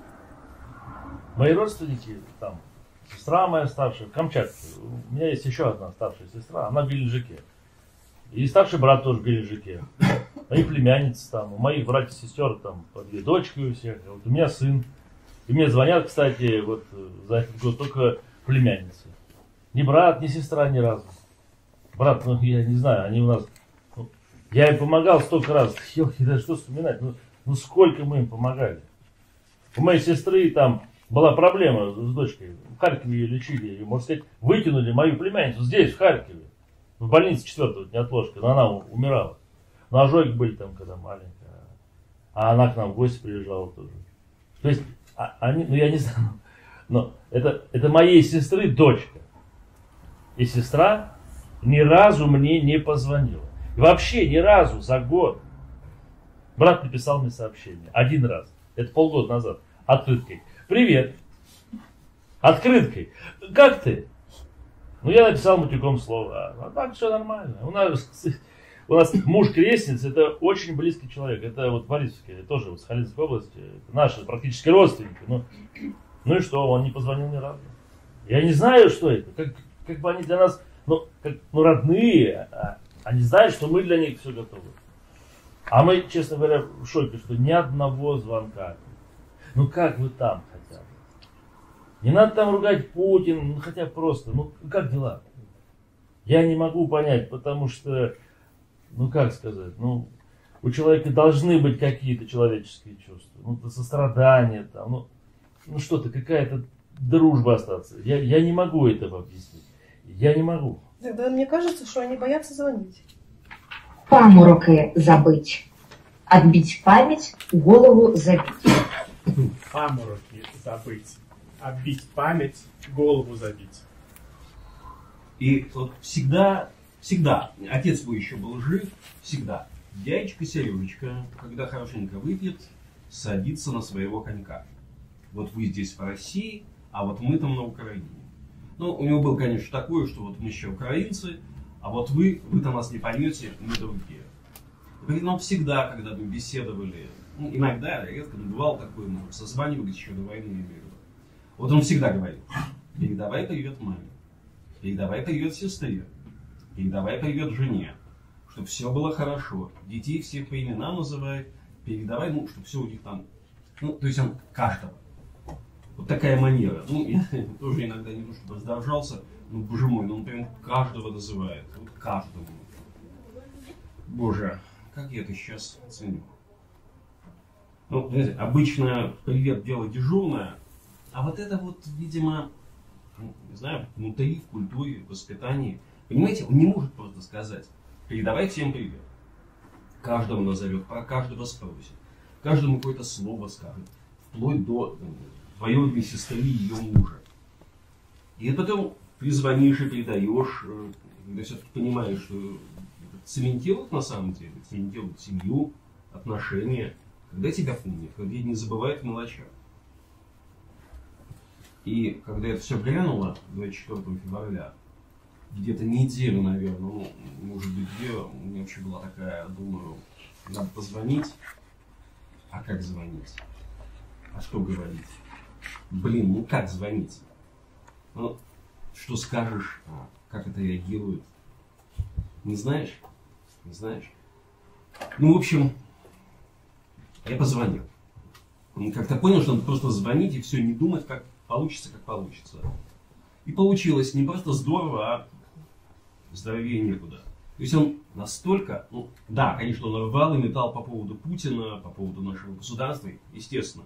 Мои родственники, там, сестра моя старшая, в Камчатке. У меня есть еще одна старшая сестра, она в Геленджике. И старший брат тоже в Геленджике. Мои племянницы там, у моих братьев и сестер там по две дочки у всех. Вот у меня сын. И мне звонят, кстати, вот за этот год только племянницы. Ни брат, ни сестра ни разу. Брат, ну я не знаю, они у нас... Ну, я им помогал столько раз. Елки, да что вспоминать, ну, ну сколько мы им помогали. У моей сестры там была проблема с дочкой. В Харькове ее лечили, ее, можно сказать, вытянули мою племянницу здесь, в Харькове. В больнице четвертого неотложка, но она умирала. Ну, ожоги были там, когда маленькая. А она к нам в гости приезжала тоже. То есть, а, они, ну я не знаю, но это, это моей сестры дочка. И сестра ни разу мне не позвонила. И вообще ни разу за год. Брат написал мне сообщение. Один раз. Это полгода назад. Открыткой. Привет. Открыткой. Как ты? Ну, я написал матюком слово. А, а так все нормально. У нас, у нас муж крестницы, это очень близкий человек. Это вот Борисовский, тоже вот Сахалинской области. Это наши практически родственники. Ну, ну и что, он не позвонил ни разу. Я не знаю, что это. Как, как бы они для нас, ну, как, ну родные, а, они знают, что мы для них все готовы. А мы, честно говоря, в шоке, что ни одного звонка. Ну как вы там хотя бы? Не надо там ругать Путина, ну хотя просто, ну как дела? Я не могу понять, потому что, ну как сказать, ну у человека должны быть какие-то человеческие чувства, ну сострадание там, ну, ну что-то, какая-то дружба остаться. Я, я не могу этого объяснить, я не могу. Тогда мне кажется, что они боятся звонить. Памороки забыть. Отбить память, голову забить. Памороки забыть. Отбить память, голову забить. И вот всегда, всегда, отец мой еще был жив, всегда, дядечка Сережечка, когда хорошенько выпьет, садится на своего конька. Вот вы здесь в России, а вот мы там на Украине. Ну, у него было, конечно, такое, что вот мы еще украинцы, а вот вы, вы-то нас не поймете, мы другие. И нам всегда, когда мы беседовали, ну, иногда, редко, но бывало такое, мы созванивались еще до войны, не верю. Вот он всегда говорил: передавай привет маме, передавай привет сестре, передавай привет жене, чтобы все было хорошо, детей всех по именам называй, передавай, ну, чтобы все у них там, ну, то есть он каждого. Вот такая манера. Ну, я тоже иногда не то, чтобы раздражался, ну, боже мой, ну, он прям каждого называет, вот каждого. Боже, как я это сейчас ценю. Ну, знаете, обычно привет дело дежурное, а вот это вот, видимо, ну, не знаю, внутри, в культуре, в воспитании. Понимаете, он не может просто сказать: передавай всем привет. Каждого назовет, про каждого спросит, каждому какое-то слово скажет, вплоть до двоюродной сестры и ее мужа. И потом ты звонишь и передаешь, когда все-таки понимаешь, что цементирует на самом деле, цементирует семью, отношения, когда тебя помнят, когда не забывают мелочах. И когда это все глянуло двадцать четвёртого февраля, где-то неделю, наверное, ну, может быть, две, у меня вообще была такая, думаю, надо позвонить. А как звонить? А что говорить? Блин, ну как звонить? Ну, что скажешь? А, как это реагирует? Не знаешь? Не знаешь? Ну, в общем, я позвонил. Как-то понял, что надо просто звонить и все, не думать, как получится, как получится. И получилось не просто здорово, а здоровее некуда. То есть он настолько, ну, да, конечно, он рвал и метал по поводу Путина, по поводу нашего государства, естественно.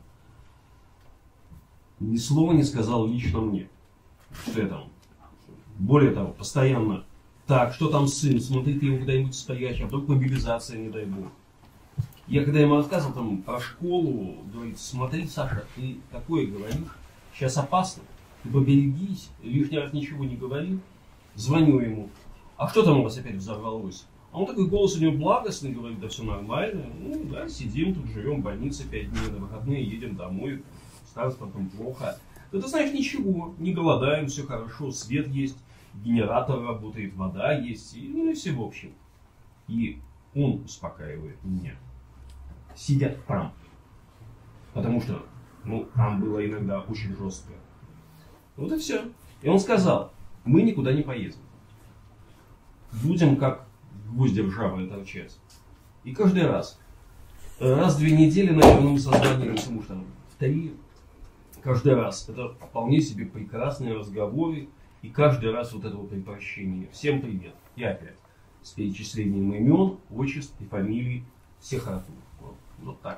Ни слова не сказал лично мне, что я там. Более того, постоянно, так, что там сын, смотри, ты его куда-нибудь стоять, а вдруг мобилизация, не дай бог. Я когда ему рассказывал там про школу, говорит, смотри, Саша, ты такое говоришь, сейчас опасно, ты поберегись, лишний раз ничего не говори. Звоню ему, а что там у вас опять взорвалось? А он такой, голос у него благостный, говорит, да все нормально, ну да, сидим тут, живем в больнице пять дней, на выходные едем домой, с транспортом плохо. Да ты знаешь, ничего, не голодаем, все хорошо, свет есть, генератор работает, вода есть, и, ну и все в общем. И он успокаивает меня, сидя там, потому что, ну, там было иногда очень жестко. Вот и все. И он сказал, мы никуда не поедем. Будем как гвозди ржавые торчать. И каждый раз, раз в две недели, наверное, мы созваниваемся, потому что в три, каждый раз. Это вполне себе прекрасные разговоры. И каждый раз вот это вот прощение. Всем привет. И опять. С перечислением имен, отчеств и фамилий всех родных. Вот, вот так.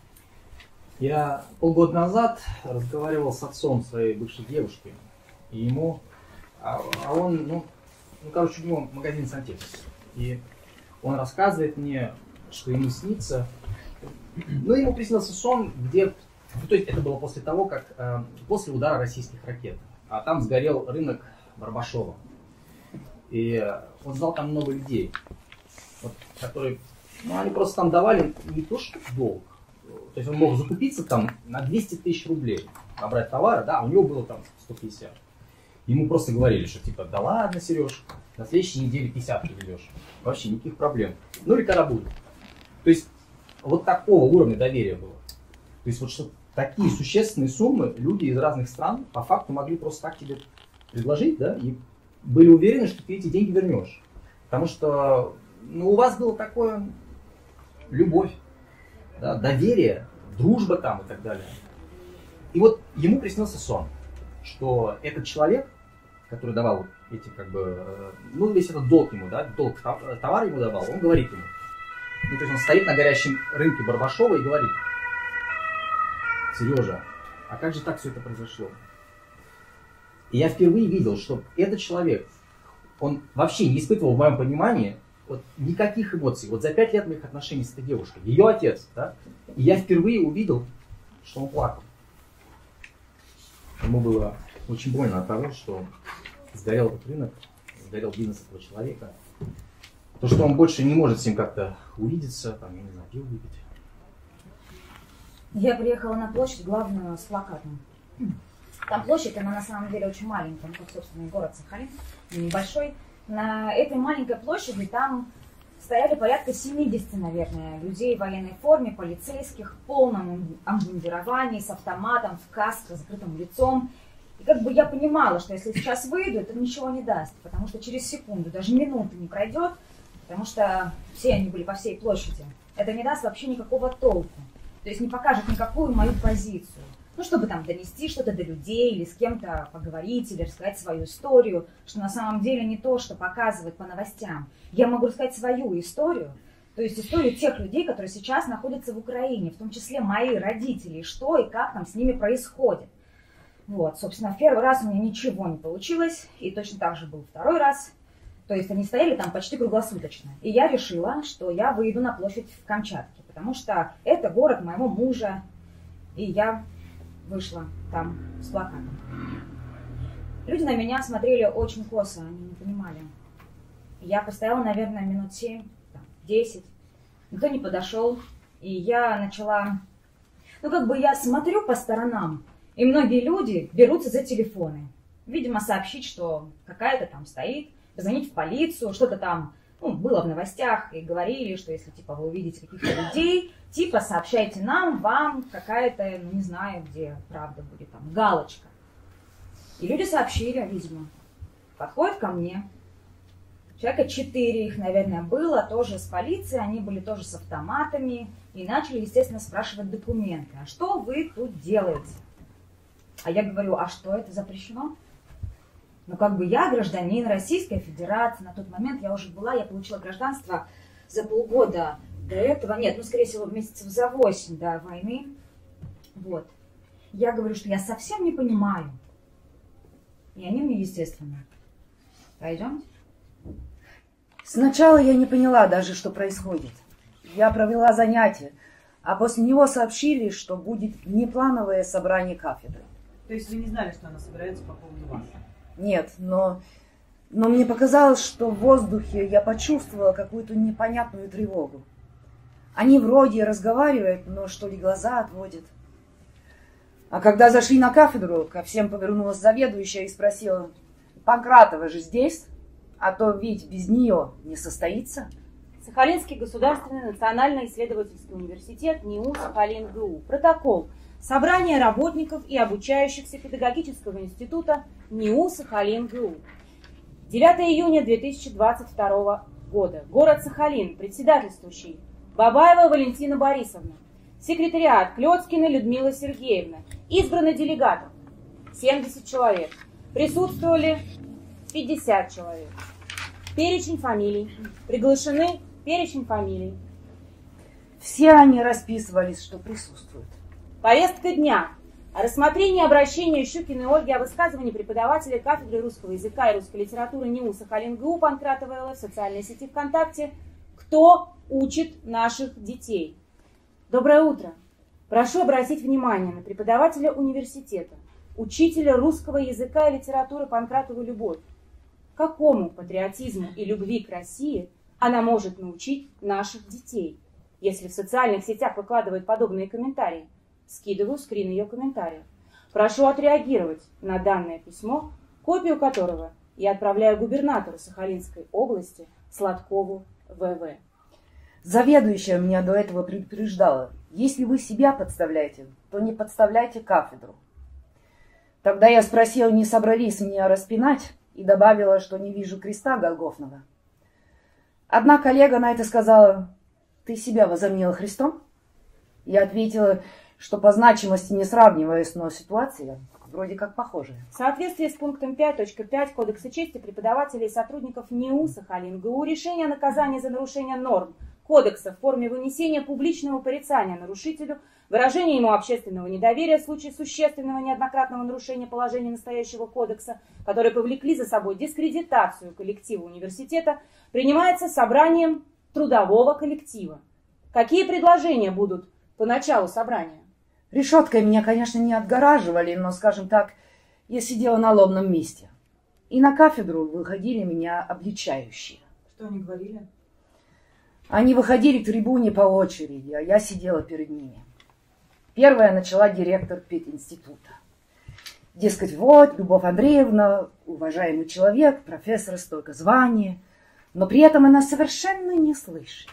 Я полгода назад разговаривал с отцом своей бывшей девушки. И ему, а, а он, ну, ну, короче, у него магазин сантехники. И он рассказывает мне, что ему снится. Ну, ему приснился сон, где, ну, то есть это было после того, как, э, после удара российских ракет. А там сгорел рынок Барбашова. И он знал там много людей, вот, которые, ну, они просто там давали не то что долг. То есть он мог закупиться там на двести тысяч рублей, набрать товара, да, а у него было там сто пятьдесят. Ему просто говорили, что типа, да ладно, Сереж, на следующей неделе пятьдесят приведешь. Вообще никаких проблем. Ну или когда будет. То есть вот такого уровня доверия было. То есть вот что такие существенные суммы люди из разных стран по факту могли просто так тебе предложить, да, и были уверены, что ты эти деньги вернешь. Потому что, ну, у вас было такое любовь, да, доверие, дружба там и так далее. И вот ему приснился сон, что этот человек, который давал вот эти, как бы, ну, весь этот долг ему, да, долг товар ему давал, он говорит ему, ну, то есть он стоит на горящем рынке Барбашова и говорит: Сережа, а как же так все это произошло? И я впервые видел, что этот человек, он вообще не испытывал, в моем понимании, вот, никаких эмоций. Вот за пять лет моих отношений с этой девушкой, ее отец, да, и я впервые увидел, что он плакал. Ему было очень больно от того, что сгорел этот рынок, сгорел бизнес этого человека. То, что он больше не может с ним как-то увидеться, там, я не знаю, пиво выпить. Я приехала на площадь главную с плакатом. Там площадь, она на самом деле очень маленькая, ну, как собственный город Сахалин, небольшой. На этой маленькой площади там стояли порядка семидесяти, наверное, людей в военной форме, полицейских, в полном обмундировании, с автоматом, в каске, с закрытым лицом. И как бы я понимала, что если сейчас выйду, это ничего не даст, потому что через секунду, даже минуты не пройдет, потому что все они были по всей площади. Это не даст вообще никакого толку, то есть не покажет никакую мою позицию. Ну, чтобы там донести что-то до людей, или с кем-то поговорить, или рассказать свою историю, что на самом деле не то, что показывают по новостям. Я могу рассказать свою историю, то есть историю тех людей, которые сейчас находятся в Украине, в том числе мои родители, что и как там с ними происходит. Вот, собственно, в первый раз у меня ничего не получилось, и точно так же был второй раз. То есть они стояли там почти круглосуточно. И я решила, что я выйду на площадь в Камчатке, потому что это город моего мужа, и я вышла там с плакатом. Люди на меня смотрели очень косо, они не понимали. Я постояла, наверное, минут семь, десять. Никто не подошел. И я начала... Ну, как бы я смотрю по сторонам, и многие люди берутся за телефоны. Видимо, сообщить, что какая-то там стоит, позвонить в полицию, что-то там, ну, было в новостях, и говорили, что если, типа, вы увидите каких-то людей, типа, сообщайте нам, вам какая-то, ну, не знаю, где правда будет, там, галочка. И люди сообщили, видимо. Подходят ко мне. Человека четыре их, наверное, было, тоже с полицией, они были тоже с автоматами, и начали, естественно, спрашивать документы. А что вы тут делаете? А я говорю, а что это запрещено? Ну, как бы я гражданин Российской Федерации, на тот момент я уже была, я получила гражданство за полгода до этого, нет, ну, скорее всего, месяцев за восемь до войны. Вот. Я говорю, что я совсем не понимаю. И они мне, естественно, пойдемте. Сначала я не поняла даже, что происходит. Я провела занятие, а после него сообщили, что будет внеплановое собрание кафедры. То есть вы не знали, что она собирается по поводу вас? Нет, но, но мне показалось, что в воздухе я почувствовала какую-то непонятную тревогу. Они вроде разговаривают, но что ли глаза отводят. А когда зашли на кафедру, ко всем повернулась заведующая и спросила, Панкратова же здесь? А то ведь без нее не состоится. Сахалинский государственный национальный исследовательский университет НИУ Сахалин-ГУ. Протокол. Собрание работников и обучающихся педагогического института НИУ Сахалин-ГУ. девятого июня две тысячи двадцать второго года. Город Сахалин. Председательствующий Бабаева Валентина Борисовна. Секретариат Клёцкина Людмила Сергеевна. Избраны делегатов семьдесят человек. Присутствовали пятьдесят человек. Перечень фамилий. Приглашены перечень фамилий. Все они расписывались, что присутствуют. Повестка дня. О рассмотрении обращения Щукиной Ольги о высказывании преподавателя кафедры русского языка и русской литературы НИУ Сахалин-ГУ Панкратовой Эллы в социальной сети ВКонтакте. Кто учит наших детей? Доброе утро. Прошу обратить внимание на преподавателя университета, учителя русского языка и литературы Панкратову Любовь. Какому патриотизму и любви к России она может научить наших детей, если в социальных сетях выкладывает подобные комментарии? Скидываю скрин ее комментариев. Прошу отреагировать на данное письмо, копию которого я отправляю губернатору Сахалинской области Сладкову вэ вэ. Заведующая меня до этого предупреждала, если вы себя подставляете, то не подставляйте кафедру. Тогда я спросила, не собрались меня распинать, и добавила, что не вижу креста Голгофного. Одна коллега на это сказала, ты себя возомнила Христом? Я ответила, что по значимости не сравниваясь, но ситуация вроде как похожая. В соответствии с пунктом пять точка пять Кодекса чести преподавателей и сотрудников НИУ Сахалин-ГУ решение о наказании за нарушение норм Кодекса в форме вынесения публичного порицания нарушителю, выражение ему общественного недоверия в случае существенного неоднократного нарушения положений настоящего кодекса, которые повлекли за собой дискредитацию коллектива университета, принимается собранием трудового коллектива. Какие предложения будут по началу собрания? Решеткой меня, конечно, не отгораживали, но, скажем так, я сидела на лобном месте. И на кафедру выходили меня обличающие. Что они говорили? Они выходили к трибуне по очереди, а я сидела перед ними. Первая начала директор пединститута. Дескать, вот, Любовь Андреевна, уважаемый человек, профессор, столько звания, но при этом она совершенно не слышит.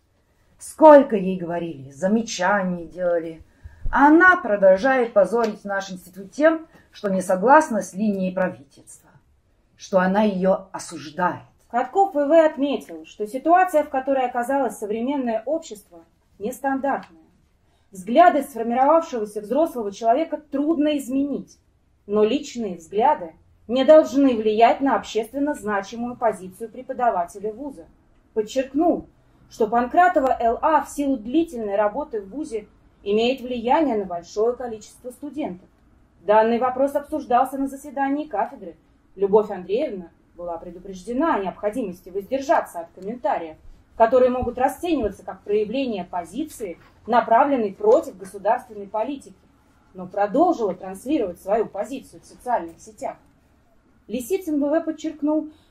Сколько ей говорили, замечаний делали, а она продолжает позорить наш институт тем, что не согласна с линией правительства, что она ее осуждает. Катков вэ вэ отметил, что ситуация, в которой оказалось современное общество, нестандартная. Взгляды сформировавшегося взрослого человека трудно изменить, но личные взгляды не должны влиять на общественно значимую позицию преподавателя вуза. Подчеркнул, что Панкратова эл а в силу длительной работы в вузе имеет влияние на большое количество студентов. Данный вопрос обсуждался на заседании кафедры. Любовь Андреевна была предупреждена о необходимости воздержаться от комментариев, которые могут расцениваться как проявление позиции, направленной против государственной политики, но продолжила транслировать свою позицию в социальных сетях. Лисицын вэ вэ подчеркнул,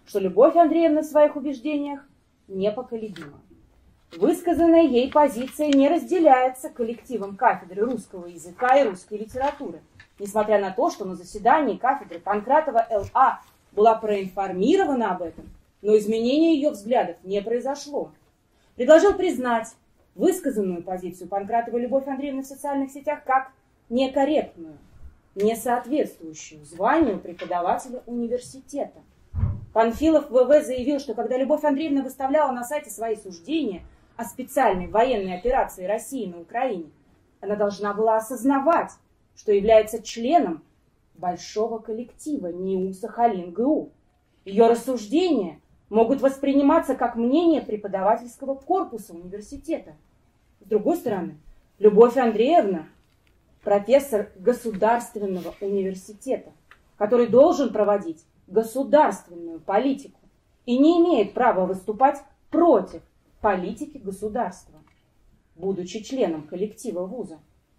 что Любовь Андреевна в своих убеждениях непоколебима. Высказанная ей позиция не разделяется коллективом кафедры русского языка и русской литературы, несмотря на то, что на заседании кафедры Панкратова Л А была проинформирована об этом, но изменения ее взглядов не произошло. Предложил признать высказанную позицию Панкратовой Любовь Андреевны в социальных сетях как некорректную, не соответствующую званию преподавателя университета. Панфилов В В заявил, что когда Любовь Андреевна выставляла на сайте свои суждения о специальной военной операции России на Украине, она должна была осознавать, что является членом большого коллектива НИУ Сахалин-ГУ. Ее рассуждения могут восприниматься как мнение преподавательского корпуса университета. С другой стороны, Любовь Андреевна – профессор государственного университета, который должен проводить государственную политику и не имеет права выступать против политики государства, будучи членом коллектива вуза.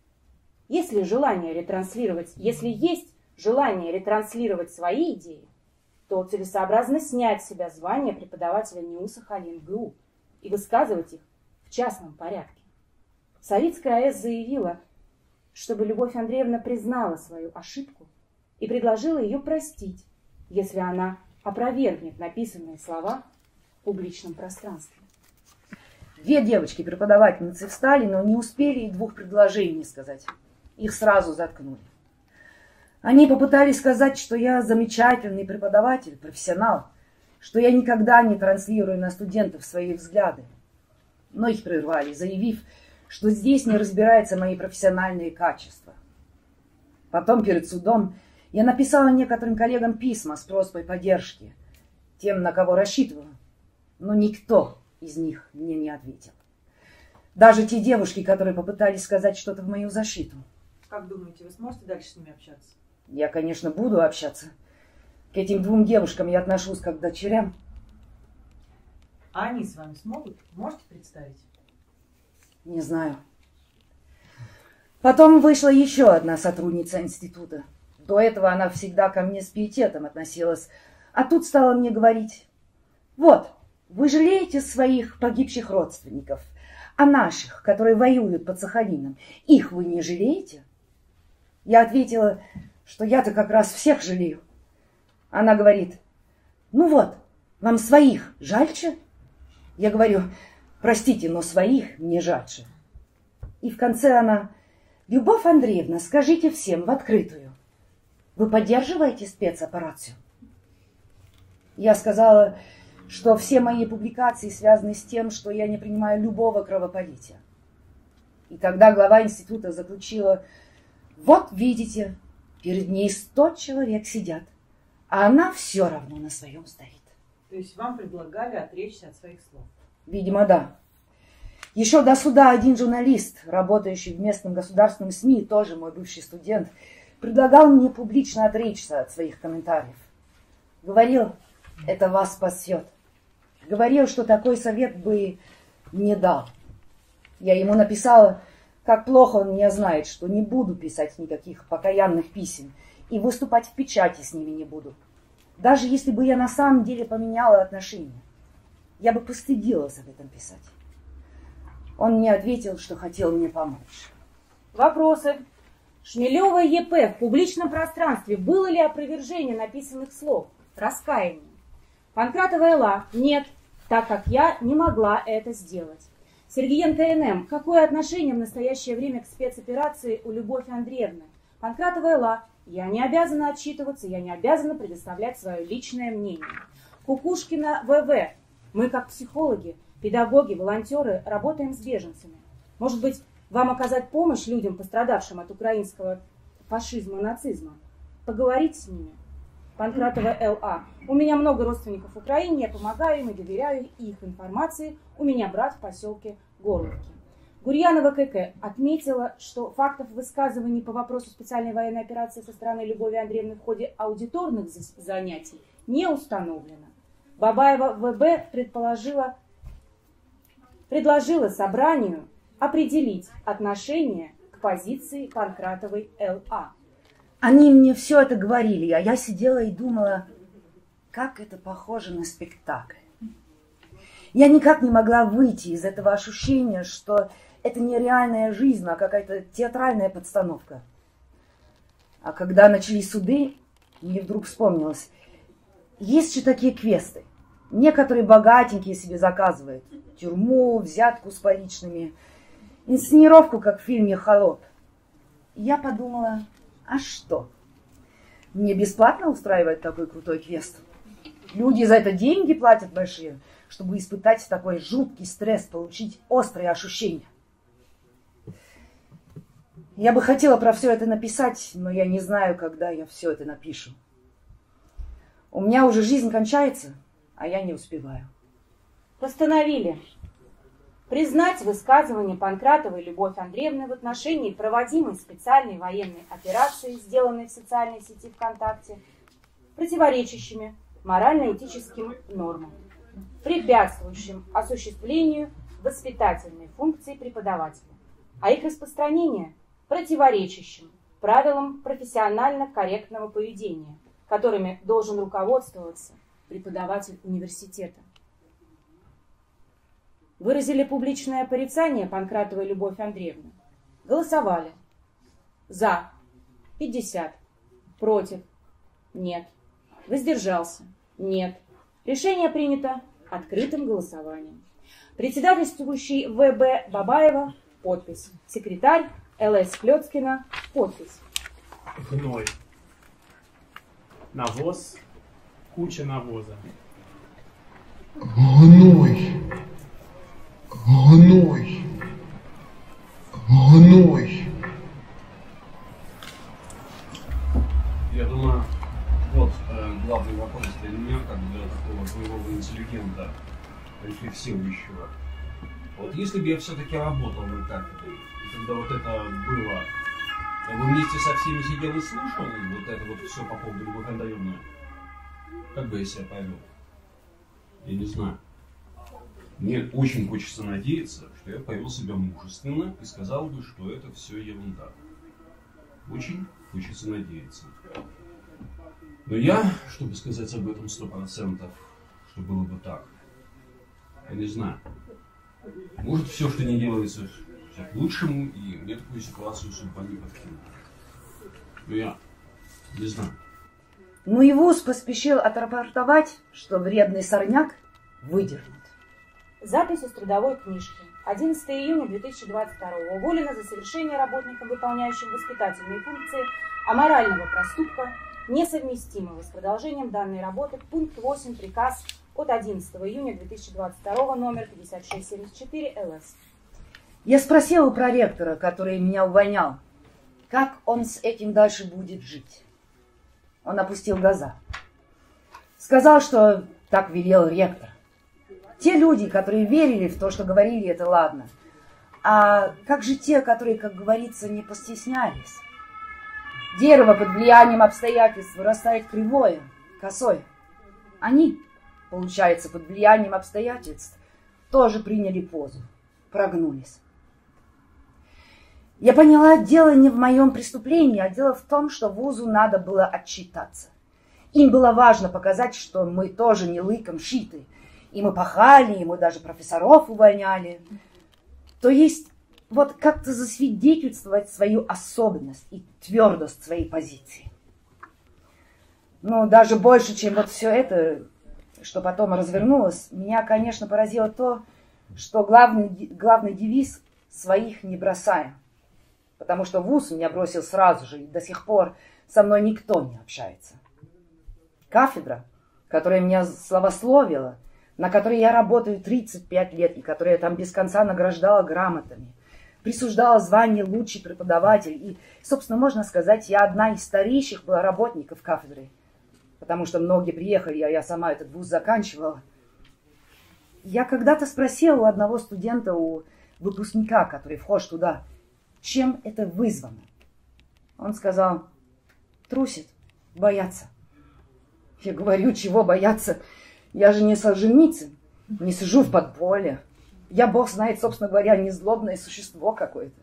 Если желание ретранслировать, если есть желание ретранслировать свои идеи, то целесообразно снять с себя звание преподавателя НИУ Сахалин-ГУ и высказывать их в частном порядке. Советская АЭС заявила, чтобы Любовь Андреевна признала свою ошибку и предложила ее простить, если она опровергнет написанные слова в публичном пространстве. Две девочки-преподавательницы встали, но не успели и двух предложений сказать. Их сразу заткнули. Они попытались сказать, что я замечательный преподаватель, профессионал, что я никогда не транслирую на студентов свои взгляды. Но их прервали, заявив, что здесь не разбираются мои профессиональные качества. Потом перед судом я написала некоторым коллегам письма с просьбой поддержки, тем, на кого рассчитывала, но никто из них мне не ответил. Даже те девушки, которые попытались сказать что-то в мою защиту. Как думаете, вы сможете дальше с ними общаться? Я, конечно, буду общаться. К этим двум девушкам я отношусь как к дочерям. А они с вами смогут? Можете представить? Не знаю. Потом вышла еще одна сотрудница института. До этого она всегда ко мне с пиететом относилась. А тут стала мне говорить: вот, вы жалеете своих погибших родственников, а наших, которые воюют под Сахалином, их вы не жалеете? Я ответила, что я-то как раз всех жалею. Она говорит: ну вот, вам своих жальче? Я говорю: простите, но своих не жальче. И в конце она: Любовь Андреевна, скажите всем в открытую, вы поддерживаете спецоперацию? Я сказала, что все мои публикации связаны с тем, что я не принимаю любого кровопролития. И тогда глава института заключила: вот видите, перед ней сто человек сидят, а она все равно на своем стоит. То есть вам предлагали отречься от своих слов? Видимо, да. Еще до суда один журналист, работающий в местном государственном СМИ, тоже мой бывший студент, предлагал мне публично отречься от своих комментариев. Говорил, это вас спасет. Говорил, что такой совет бы не дал. Я ему написала, как плохо он меня знает, что не буду писать никаких покаянных писем и выступать в печати с ними не буду. Даже если бы я на самом деле поменяла отношения, я бы постыдилась об этом писать. Он мне ответил, что хотел мне помочь. Вопросы. Шмелева Е П в публичном пространстве. Было ли опровержение написанных слов? Раскаяние. Панкратова Л А. Нет, так как я не могла это сделать. Сергеенко Н М. Какое отношение в настоящее время к спецоперации у Любовь Андреевны? Панкратова Л А. Я не обязана отчитываться, я не обязана предоставлять свое личное мнение. Кукушкина В В. Мы, как психологи, педагоги, волонтеры, работаем с беженцами. Может быть, вам оказать помощь людям, пострадавшим от украинского фашизма и нацизма? Поговорить с ними. Панкратова Л А. У меня много родственников в Украине, я помогаю им и доверяю их информации. У меня брат в поселке Горловки. Гурьянова К К отметила, что фактов высказываний по вопросу специальной военной операции со стороны Любови Андреевны в ходе аудиторных занятий не установлено. Бабаева В Б предположила, предложила собранию определить отношение к позиции Панкратовой Л А. Они мне все это говорили, а я сидела и думала, как это похоже на спектакль. Я никак не могла выйти из этого ощущения, что это не реальная жизнь, а какая-то театральная подстановка. А когда начались суды, мне вдруг вспомнилось, есть же такие квесты. Некоторые богатенькие себе заказывают тюрьму, взятку с поличными, инсценировку, как в фильме «Холоп». Я подумала, а что? Мне бесплатно устраивать такой крутой квест? Люди за это деньги платят большие, чтобы испытать такой жуткий стресс, получить острые ощущения. Я бы хотела про все это написать, но я не знаю, когда я все это напишу. У меня уже жизнь кончается, а я не успеваю. Постановили признать высказывание Панкратовой Любовь Андреевны в отношении проводимой специальной военной операции, сделанной в социальной сети ВКонтакте, противоречащими морально-этическим нормам, препятствующим осуществлению воспитательной функции преподавателя, а их распространение противоречащим правилам профессионально корректного поведения, которыми должен руководствоваться преподаватель университета. Выразили публичное порицание Панкратовой Любовь Андреевны. Голосовали. За. пятьдесят. Против. Нет. Воздержался. Нет. Решение принято открытым голосованием. Председательствующий В Б Бабаева. Подпись. Секретарь Л С Клёцкина. Подпись. Гной. Навоз. Куча навоза. Гной. Гной. Гной. Я думаю, вот э, главный вопрос для меня, как для такого боевого интеллигента, рефлексирующего. Вот если бы я все-таки работал на кафедре, и когда вот это было, я бы вместе со всеми сидел и слушал вот это вот все по поводу Любовь Андреевны, как бы я себя повел? Я не знаю. Мне очень хочется надеяться, что я повел себя мужественно и сказал бы, что это все ерунда. Очень хочется надеяться. Но я, чтобы сказать об этом сто процентов, что было бы так, я не знаю. Может, все, что не делается, все к лучшему, и мне такую ситуацию судьба не подкинула. Но я не знаю. Ну и ВУЗ поспешил отрапортовать, что вредный сорняк выдернут. Запись из трудовой книжки. одиннадцатого июня две тысячи двадцать второго. Уволено за совершение работником, выполняющим воспитательные функции, аморального проступка, несовместимого с продолжением данной работы, пункт восемь, приказ от одиннадцатого июня две тысячи двадцать второго, номер пятьдесят шесть семьдесят четыре, Л С. Я спросила у проректора, который меня увольнял, как он с этим дальше будет жить. Он опустил глаза. Сказал, что так велел ректор. Те люди, которые верили в то, что говорили, это ладно. А как же те, которые, как говорится, не постеснялись? Дерево под влиянием обстоятельств вырастает кривое, косое. Они, получается, под влиянием обстоятельств тоже приняли позу, прогнулись. Я поняла, дело не в моем преступлении, а дело в том, что вузу надо было отчитаться. Им было важно показать, что мы тоже не лыком шиты. И мы пахали, и мы даже профессоров увольняли. То есть вот как-то засвидетельствовать свою особенность и твердость своей позиции. Но даже больше, чем вот все это, что потом развернулось, меня, конечно, поразило то, что главный, главный девиз «своих не бросаем». Потому что вуз меня бросил сразу же, и до сих пор со мной никто не общается. Кафедра, которая меня славословила, на которой я работаю тридцать пять лет, и которая там без конца награждала грамотами, присуждала звание лучший преподаватель. И, собственно, можно сказать, я одна из старейших была работников кафедры, потому что многие приехали, а я сама этот вуз заканчивала. Я когда-то спросила у одного студента, у выпускника, который вхож туда, чем это вызвано. Он сказал, трусит, боятся. Я говорю, чего бояться? Я же не Солженицын, не сижу в подполье. Я, бог знает, собственно говоря, не злобное существо какое-то.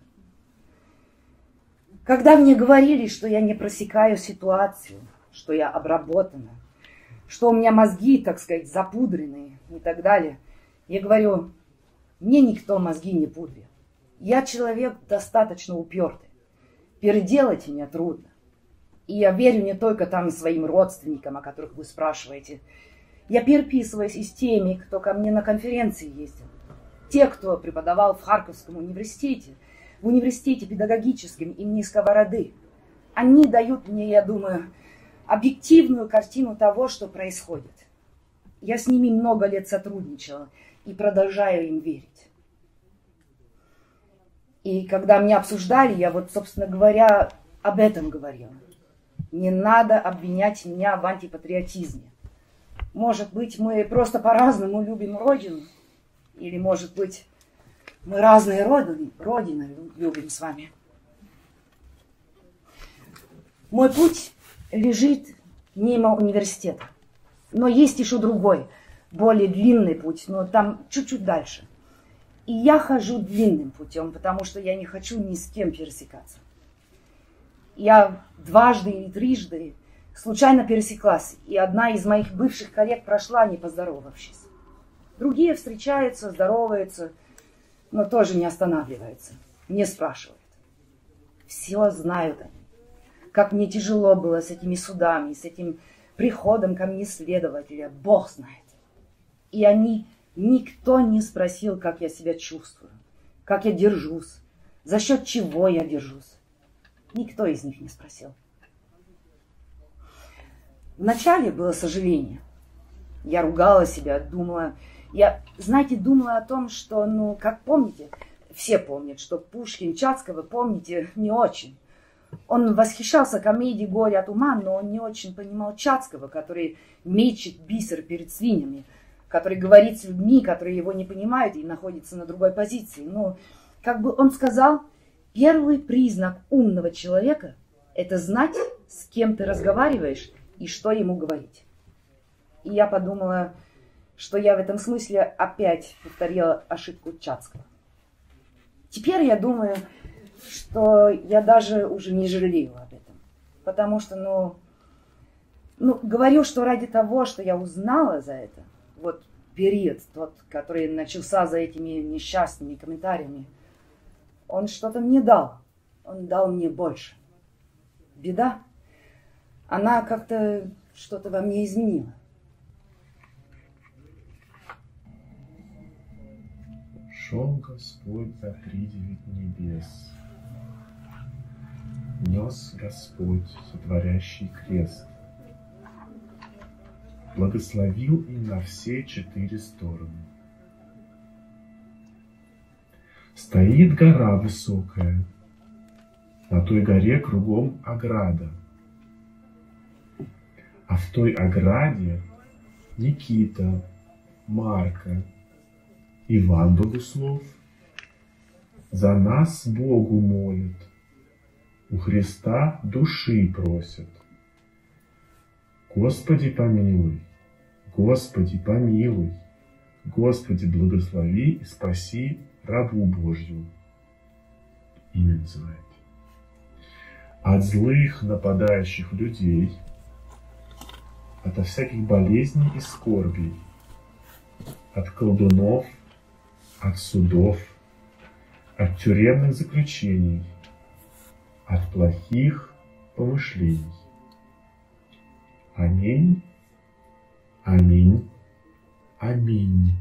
Когда мне говорили, что я не просекаю ситуацию, что я обработана, что у меня мозги, так сказать, запудренные и так далее. Я говорю, мне никто мозги не пудрит. Я человек достаточно упертый. Переделать меня трудно. И я верю не только там своим родственникам, о которых вы спрашиваете. Я переписываюсь и с теми, кто ко мне на конференции ездил. Те, кто преподавал в Харьковском университете, в университете педагогическом имени Сковороды. Они дают мне, я думаю, объективную картину того, что происходит. Я с ними много лет сотрудничала и продолжаю им верить. И когда меня обсуждали, я вот, собственно говоря, об этом говорила. Не надо обвинять меня в антипатриотизме. Может быть, мы просто по-разному любим Родину. Или, может быть, мы разные родины, родины любим с вами. Мой путь лежит мимо университета. Но есть еще другой, более длинный путь, но там чуть-чуть дальше. И я хожу длинным путем, потому что я не хочу ни с кем пересекаться. Я дважды или трижды случайно пересеклась, и одна из моих бывших коллег прошла, не поздоровавшись. Другие встречаются, здороваются, но тоже не останавливаются, не спрашивают. Все знают они. Как мне тяжело было с этими судами, с этим приходом ко мне следователя, Бог знает. И они, никто не спросил, как я себя чувствую, как я держусь, за счет чего я держусь. Никто из них не спросил. Вначале было сожаление. Я ругала себя, думала... Я, знаете, думала о том, что, ну, как помните, все помнят, что Пушкин Чацкого, помните, не очень. Он восхищался комедией «Горе от ума», но он не очень понимал Чацкого, который мечет бисер перед свиньями, который говорит с людьми, которые его не понимают и находятся на другой позиции. Ну, как бы он сказал, первый признак умного человека – это знать, с кем ты разговариваешь и что ему говорить. И я подумала, что я в этом смысле опять повторила ошибку Чацкого. Теперь я думаю, что я даже уже не жалею об этом. Потому что, ну, ну, говорю, что ради того, что я узнала за это, вот период тот, который начался за этими несчастными комментариями, он что-то мне дал. Он дал мне больше. Беда, она как-то что-то во мне изменила. Шел Господь за тридевять небес, нес Господь сотворящий крест, благословил им на все четыре стороны. Стоит гора высокая, на той горе кругом ограда, а в той ограде Никита, Марка, Иван Богослов за нас Богу молят, у Христа души просят. Господи помилуй, Господи помилуй, Господи благослови и спаси рабу Божью. Имя называет. От злых нападающих людей, ото всяких болезней и скорбей, от колдунов, от судов, от тюремных заключений, от плохих помышлений. Аминь, аминь, аминь.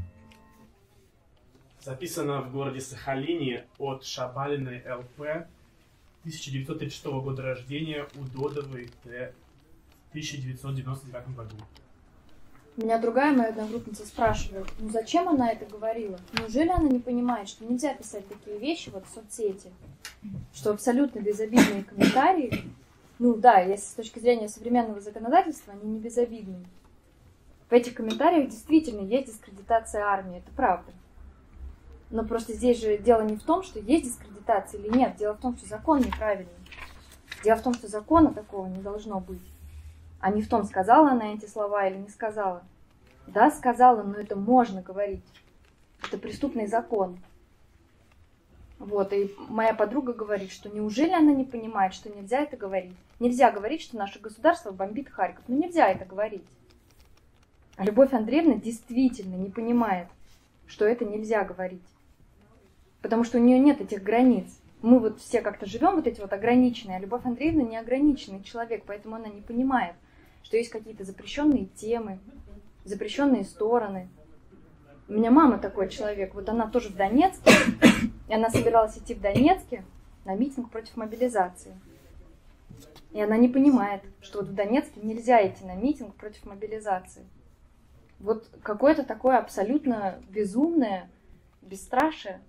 Записано в городе Сахалине от Шабалиной эл пэ тысяча девятьсот тридцать шестого года рождения, у Додовой Т в тысяча девятьсот девяносто девятом году. Меня другая моя одногруппница спрашивает, ну зачем она это говорила? Неужели она не понимает, что нельзя писать такие вещи вот в соцсети? Что абсолютно безобидные комментарии, ну да, если с точки зрения современного законодательства, они не безобидны. В этих комментариях действительно есть дискредитация армии, это правда. Но просто здесь же дело не в том, что есть дискредитация или нет. Дело в том, что закон неправильный. Дело в том, что закона такого не должно быть. А не в том, сказала она эти слова или не сказала. Да, сказала, но это можно говорить. Это преступный закон. Вот, и моя подруга говорит, что неужели она не понимает, что нельзя это говорить? Нельзя говорить, что наше государство бомбит Харьков. Ну нельзя это говорить. А Любовь Андреевна действительно не понимает, что это нельзя говорить. Потому что у нее нет этих границ. Мы вот все как-то живем вот эти вот ограниченные, а Любовь Андреевна не ограниченный человек, поэтому она не понимает, что есть какие-то запрещенные темы, запрещенные стороны. У меня мама такой человек, вот она тоже в Донецке, и она собиралась идти в Донецке на митинг против мобилизации. И она не понимает, что вот в Донецке нельзя идти на митинг против мобилизации. Вот какое-то такое абсолютно безумное бесстрашие.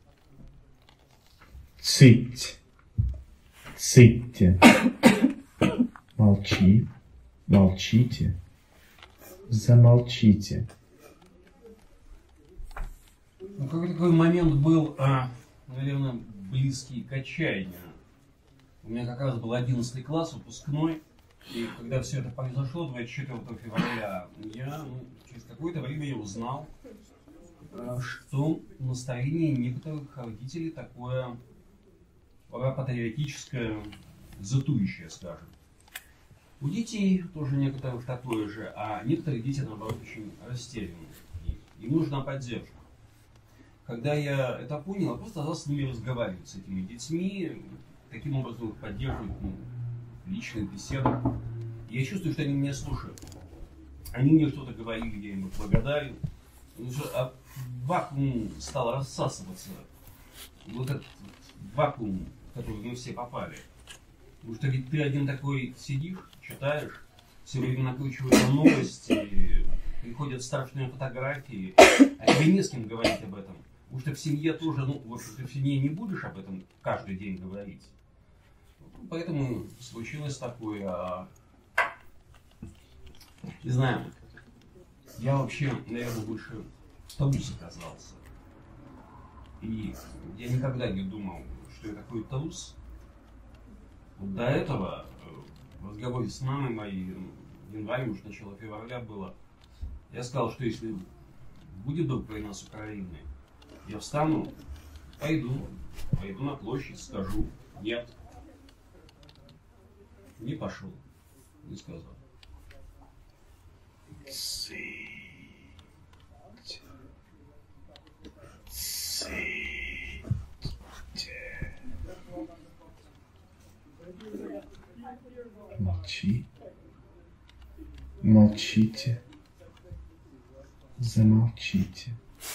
Цыть. Цытьте. Молчи. Молчите. Замолчите. Ну, какой такой момент был, а, наверное, близкий к отчаянию. У меня как раз был одиннадцатый класс, выпускной, и когда все это произошло, двадцать четвёртого февраля, я ну, через какое-то время я узнал, что настроение некоторых родителей такое патриотическое, затующее, скажем. У детей тоже некоторых такое же, а некоторые дети, наоборот, очень растеряны. Им нужна поддержка. Когда я это понял, я просто стал с ними разговаривать, с этими детьми, таким образом их поддерживать, ну, в личных беседах. Я чувствую, что они меня слушают. Они мне что-то говорили, я им благодарен. А вакуум стал рассасываться. Вот этот вакуум, в который мы все попали. Потому что ведь ты один такой сидишь, читаешь, все время накручивают новости, приходят страшные фотографии, а тебе не с кем говорить об этом. Потому что в семье тоже, ну, в общем, ты в семье не будешь об этом каждый день говорить. Поэтому случилось такое, а... не знаю, я вообще, наверное, больше трус оказался. И я никогда не думал, что я такой трус. Вот до этого, в разговоре с мамой моей, в январе, может, начало февраля было, я сказал, что если будет вдруг война с Украиной, я встану, пойду, пойду на площадь, скажу нет. Не пошел, не сказал. Цыть. Цыть. Молчи. Молчите. Замолчите.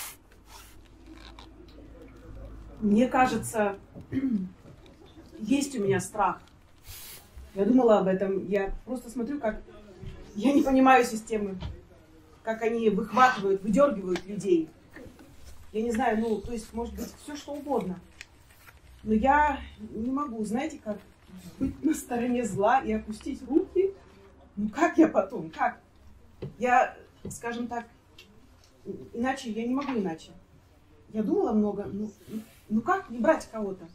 Мне кажется, есть у меня страх. Я думала об этом. Я просто смотрю, как... Я не понимаю системы. Как они выхватывают, выдергивают людей. Я не знаю, ну, то есть, может быть, все что угодно. Но я не могу, знаете, как быть на стороне зла и опустить руки. Ну, как я потом? Как? Я, скажем так, иначе, я не могу иначе. Я думала много, ну, ну как не брать кого-то?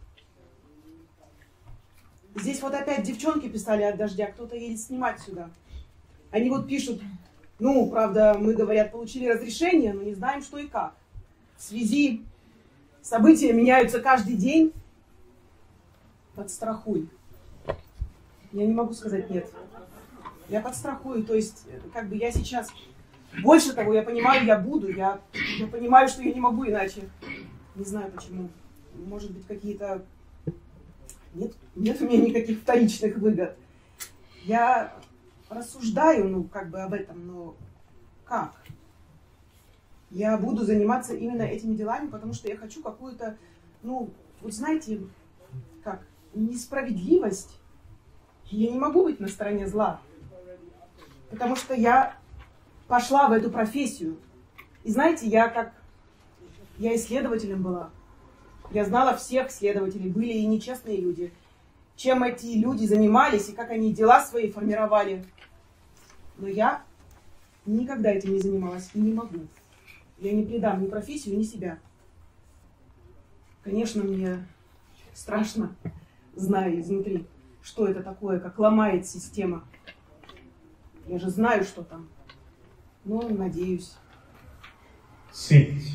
Здесь вот опять девчонки писали от дождя, кто-то едет снимать сюда. Они вот пишут, ну, правда, мы, говорят, получили разрешение, но не знаем, что и как. В связи события меняются каждый день. Подстрахуй. Я не могу сказать нет. Я подстрахую, то есть, как бы я сейчас... Больше того, я понимаю, я буду, я, я понимаю, что я не могу иначе. Не знаю почему. Может быть, какие-то... Нет, нет у меня никаких вторичных выгод. Я рассуждаю, ну, как бы об этом, но как? Я буду заниматься именно этими делами, потому что я хочу какую-то, ну, вот знаете, как, несправедливость. Я не могу быть на стороне зла. Потому что я пошла в эту профессию. И знаете, я как... Я исследователем была. Я знала всех следователей, были и нечестные люди. Чем эти люди занимались и как они дела свои формировали. Но я никогда этим не занималась и не могу. Я не предам ни профессию, ни себя. Конечно, мне страшно, зная изнутри, что это такое, как ломает система. Я же знаю, что там. Но надеюсь. Цыть.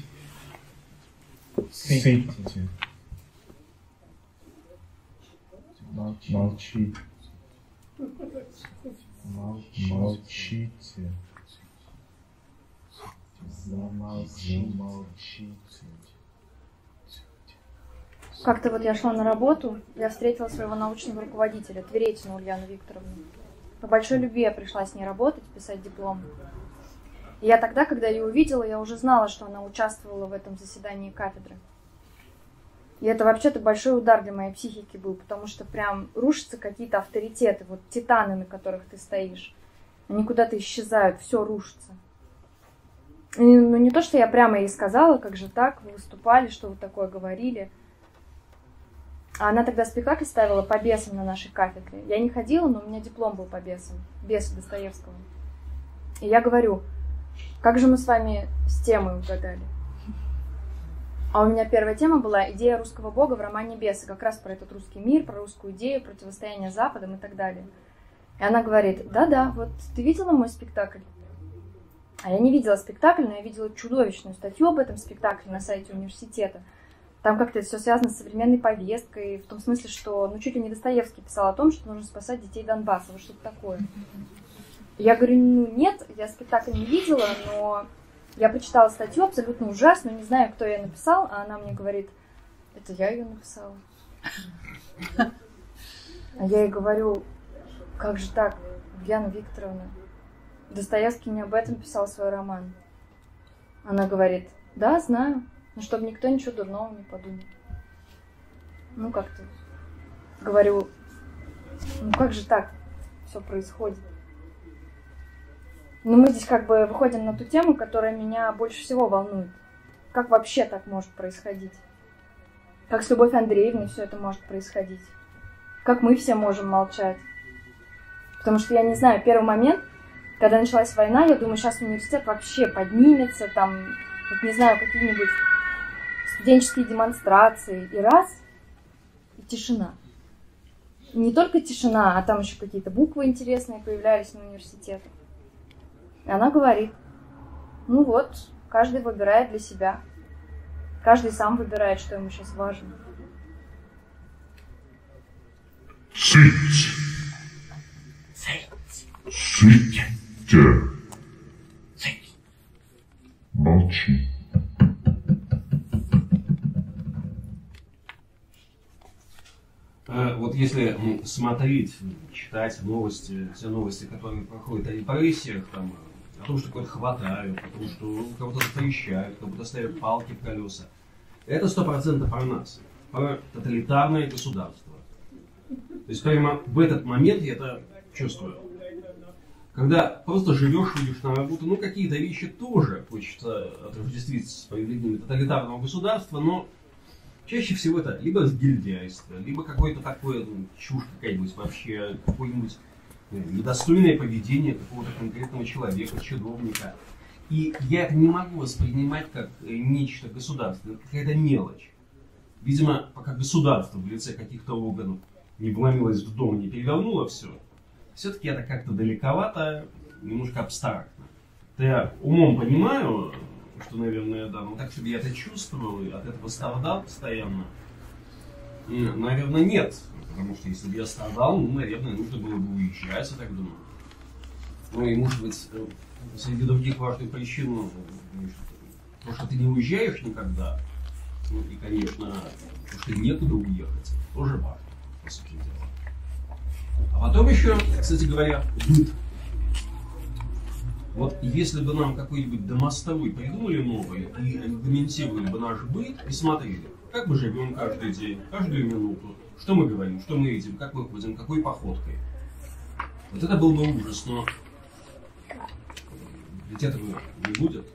Цытьте. Молчи. Молчите. Как-то вот я шла на работу, я встретила своего научного руководителя, Тверетину Ульяну Викторовну. По большой любви я пришла с ней работать, писать диплом. И я тогда, когда ее увидела, я уже знала, что она участвовала в этом заседании кафедры. И это вообще-то большой удар для моей психики был, потому что прям рушатся какие-то авторитеты, вот титаны, на которых ты стоишь. Они куда-то исчезают, все рушится. И, ну не то, что я прямо ей сказала, как же так, вы выступали, что вы такое говорили. А она тогда спектакль ставила по бесам на нашей кафедре. Я не ходила, но у меня диплом был по бесам. Бесы Достоевского. И я говорю, как же мы с вами с темой угадали? А у меня первая тема была идея русского бога в романе «Бесы». Как раз про этот русский мир, про русскую идею, противостояние с Западом и так далее. И она говорит, да-да, вот ты видела мой спектакль? А я не видела спектакль, но я видела чудовищную статью об этом спектакле на сайте университета. Там как-то все связано с современной повесткой, в том смысле, что ну, чуть ли не Достоевский писал о том, что нужно спасать детей Донбасса, вот что-то такое. Я говорю, ну нет, я спектакль не видела, но я прочитала статью абсолютно ужасную, не знаю, кто ее написал, а она мне говорит, это я ее написала. А я ей говорю, как же так, Ульяна Викторовна, Достоевский не об этом писал свой роман. Она говорит, да, знаю. Ну, чтобы никто ничего дурного не подумал. Ну, как-то. Говорю, ну, как же так все происходит? Ну, мы здесь как бы выходим на ту тему, которая меня больше всего волнует. Как вообще так может происходить? Как с Любовью Андреевной все это может происходить? Как мы все можем молчать? Потому что я не знаю, первый момент, когда началась война, я думаю, сейчас университет вообще поднимется, там, вот не знаю, какие-нибудь студенческие демонстрации, и раз, и тишина. И не только тишина, а там еще какие-то буквы интересные появлялись на университетах. И она говорит, ну вот, каждый выбирает для себя. Каждый сам выбирает, что ему сейчас важно. Цыть! Цыть! Цыть! Молчи. Вот если смотреть, читать новости, все новости, которые проходят о репрессиях, там, о том, что кого-то хватают, о том, что кого-то запрещают, кого-то ставят палки в колеса, это сто процентов про нас, про тоталитарное государство. То есть прямо в этот момент я это чувствую. Когда просто живешь, идешь на работу, ну какие-то вещи тоже хочется отождествить с появлением тоталитарного государства, но чаще всего это либо гильдяйство, либо какое-то такое, ну, чушь какая-нибудь вообще, какое-нибудь ну, недостойное поведение какого-то конкретного человека, чиновника. И я это не могу воспринимать как нечто государственное, какая-то мелочь. Видимо, пока государство в лице каких-то органов не вломилось в дом, не перевернуло все, все-таки это как-то далековато, немножко абстрактно. Это я умом понимаю, что, наверное, да, но так, чтобы я это чувствовал и от этого страдал постоянно, наверное, нет. Потому что если бы я страдал, ну, наверное, нужно было бы уезжать, я так думаю. Ну и, может быть, среди других важных причин, ну, то, что ты не уезжаешь никогда, ну и, конечно, то, что некуда уехать, тоже важно, по сути дела. А потом еще, кстати говоря, быт. Вот если бы нам какой-нибудь домостовой придумали новый и регламентировали бы наш быт и смотрели, как мы живем каждый день, каждую минуту, что мы говорим, что мы едем, как мы ходим, какой походкой. Вот это был бы ужас, но ведь этого не будет.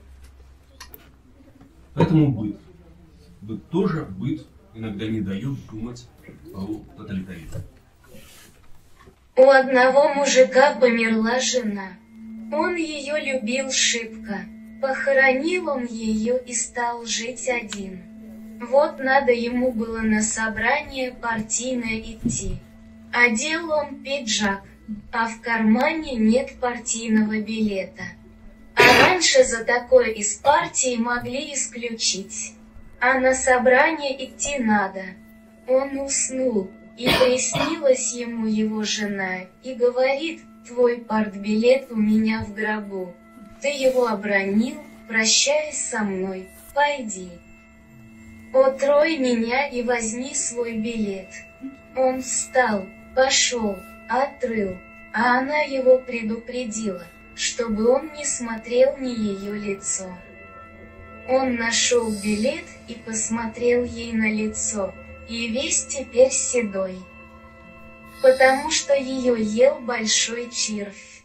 Поэтому быт. Быт тоже быт иногда не дает думать о тоталитаризме. У одного мужика померла жена. Он ее любил шибко. Похоронил он ее и стал жить один. Вот надо ему было на собрание партийное идти. Одел он пиджак, а в кармане нет партийного билета. А раньше за такое из партии могли исключить. А на собрание идти надо. Он уснул, и приснилась ему его жена, и говорит: твой партбилет у меня в гробу. Ты его обронил, прощаясь со мной, пойди. Отрой меня и возьми свой билет. Он встал, пошел, отрыл, а она его предупредила, чтобы он не смотрел ни ее лицо. Он нашел билет и посмотрел ей на лицо, и весь теперь седой, потому что ее ел большой червь.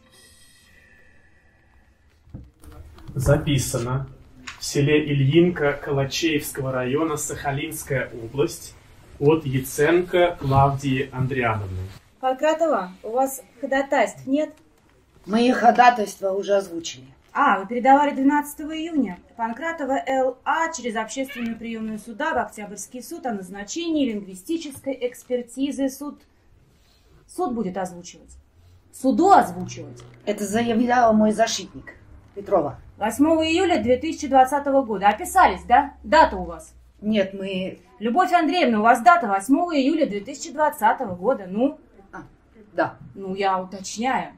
Записано. В селе Ильинка Калачеевского района, Сахалинская область, от Яценко Клавдии Андриановны. Панкратова, у вас ходатайств нет? Мои ходатайства уже озвучили. А, вы передавали двенадцатого июня. Панкратова Л А через общественную приемную суда в Октябрьский суд о назначении лингвистической экспертизы. Суд... Суд будет озвучивать. Суду озвучивать. Это заявлял мой защитник, Петрова. восьмого июля две тысячи двадцатого года. Описались, да? Дата у вас? Нет, мы... Любовь Андреевна, у вас дата восьмого июля две тысячи двадцатого года. Ну? А, да. Ну, я уточняю.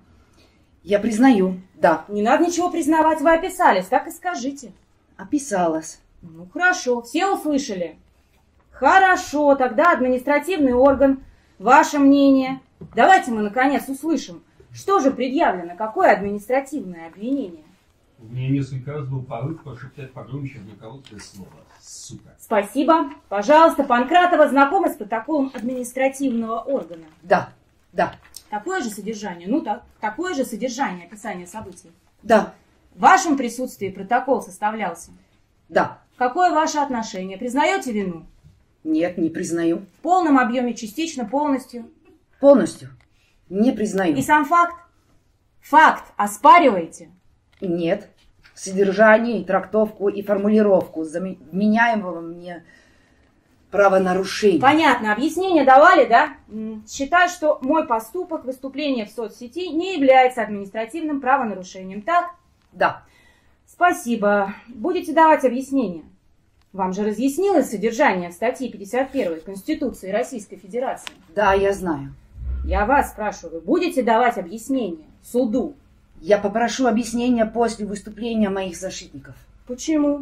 Я признаю, да. Не надо ничего признавать, вы описались, так и скажите. Описалась. Ну, хорошо, все услышали. Хорошо, тогда административный орган, ваше мнение. Давайте мы, наконец, услышим, что же предъявлено, какое административное обвинение. У меня несколько раз был порыв пошептать погромче одно короткое слово. Сука. Спасибо. Пожалуйста, Панкратова знакома с протоколом административного органа? Да, да. Такое же содержание? Ну, так, такое же содержание описания событий? Да. В вашем присутствии протокол составлялся? Да. Какое ваше отношение? Признаете вину? Нет, не признаю. В полном объеме, частично, полностью? Полностью. Не признаю. И сам факт? Факт оспариваете? Нет. Содержание, и трактовку, и формулировку вменяемого мне правонарушения. Понятно. Объяснение давали, да? Считаю, что мой поступок, выступление в соцсети не является административным правонарушением, так? Да. Спасибо. Будете давать объяснение? Вам же разъяснилось содержание статьи пятьдесят первой Конституции Российской Федерации? Да, я знаю. Я вас спрашиваю, будете давать объяснение суду? Я попрошу объяснения после выступления моих защитников. Почему?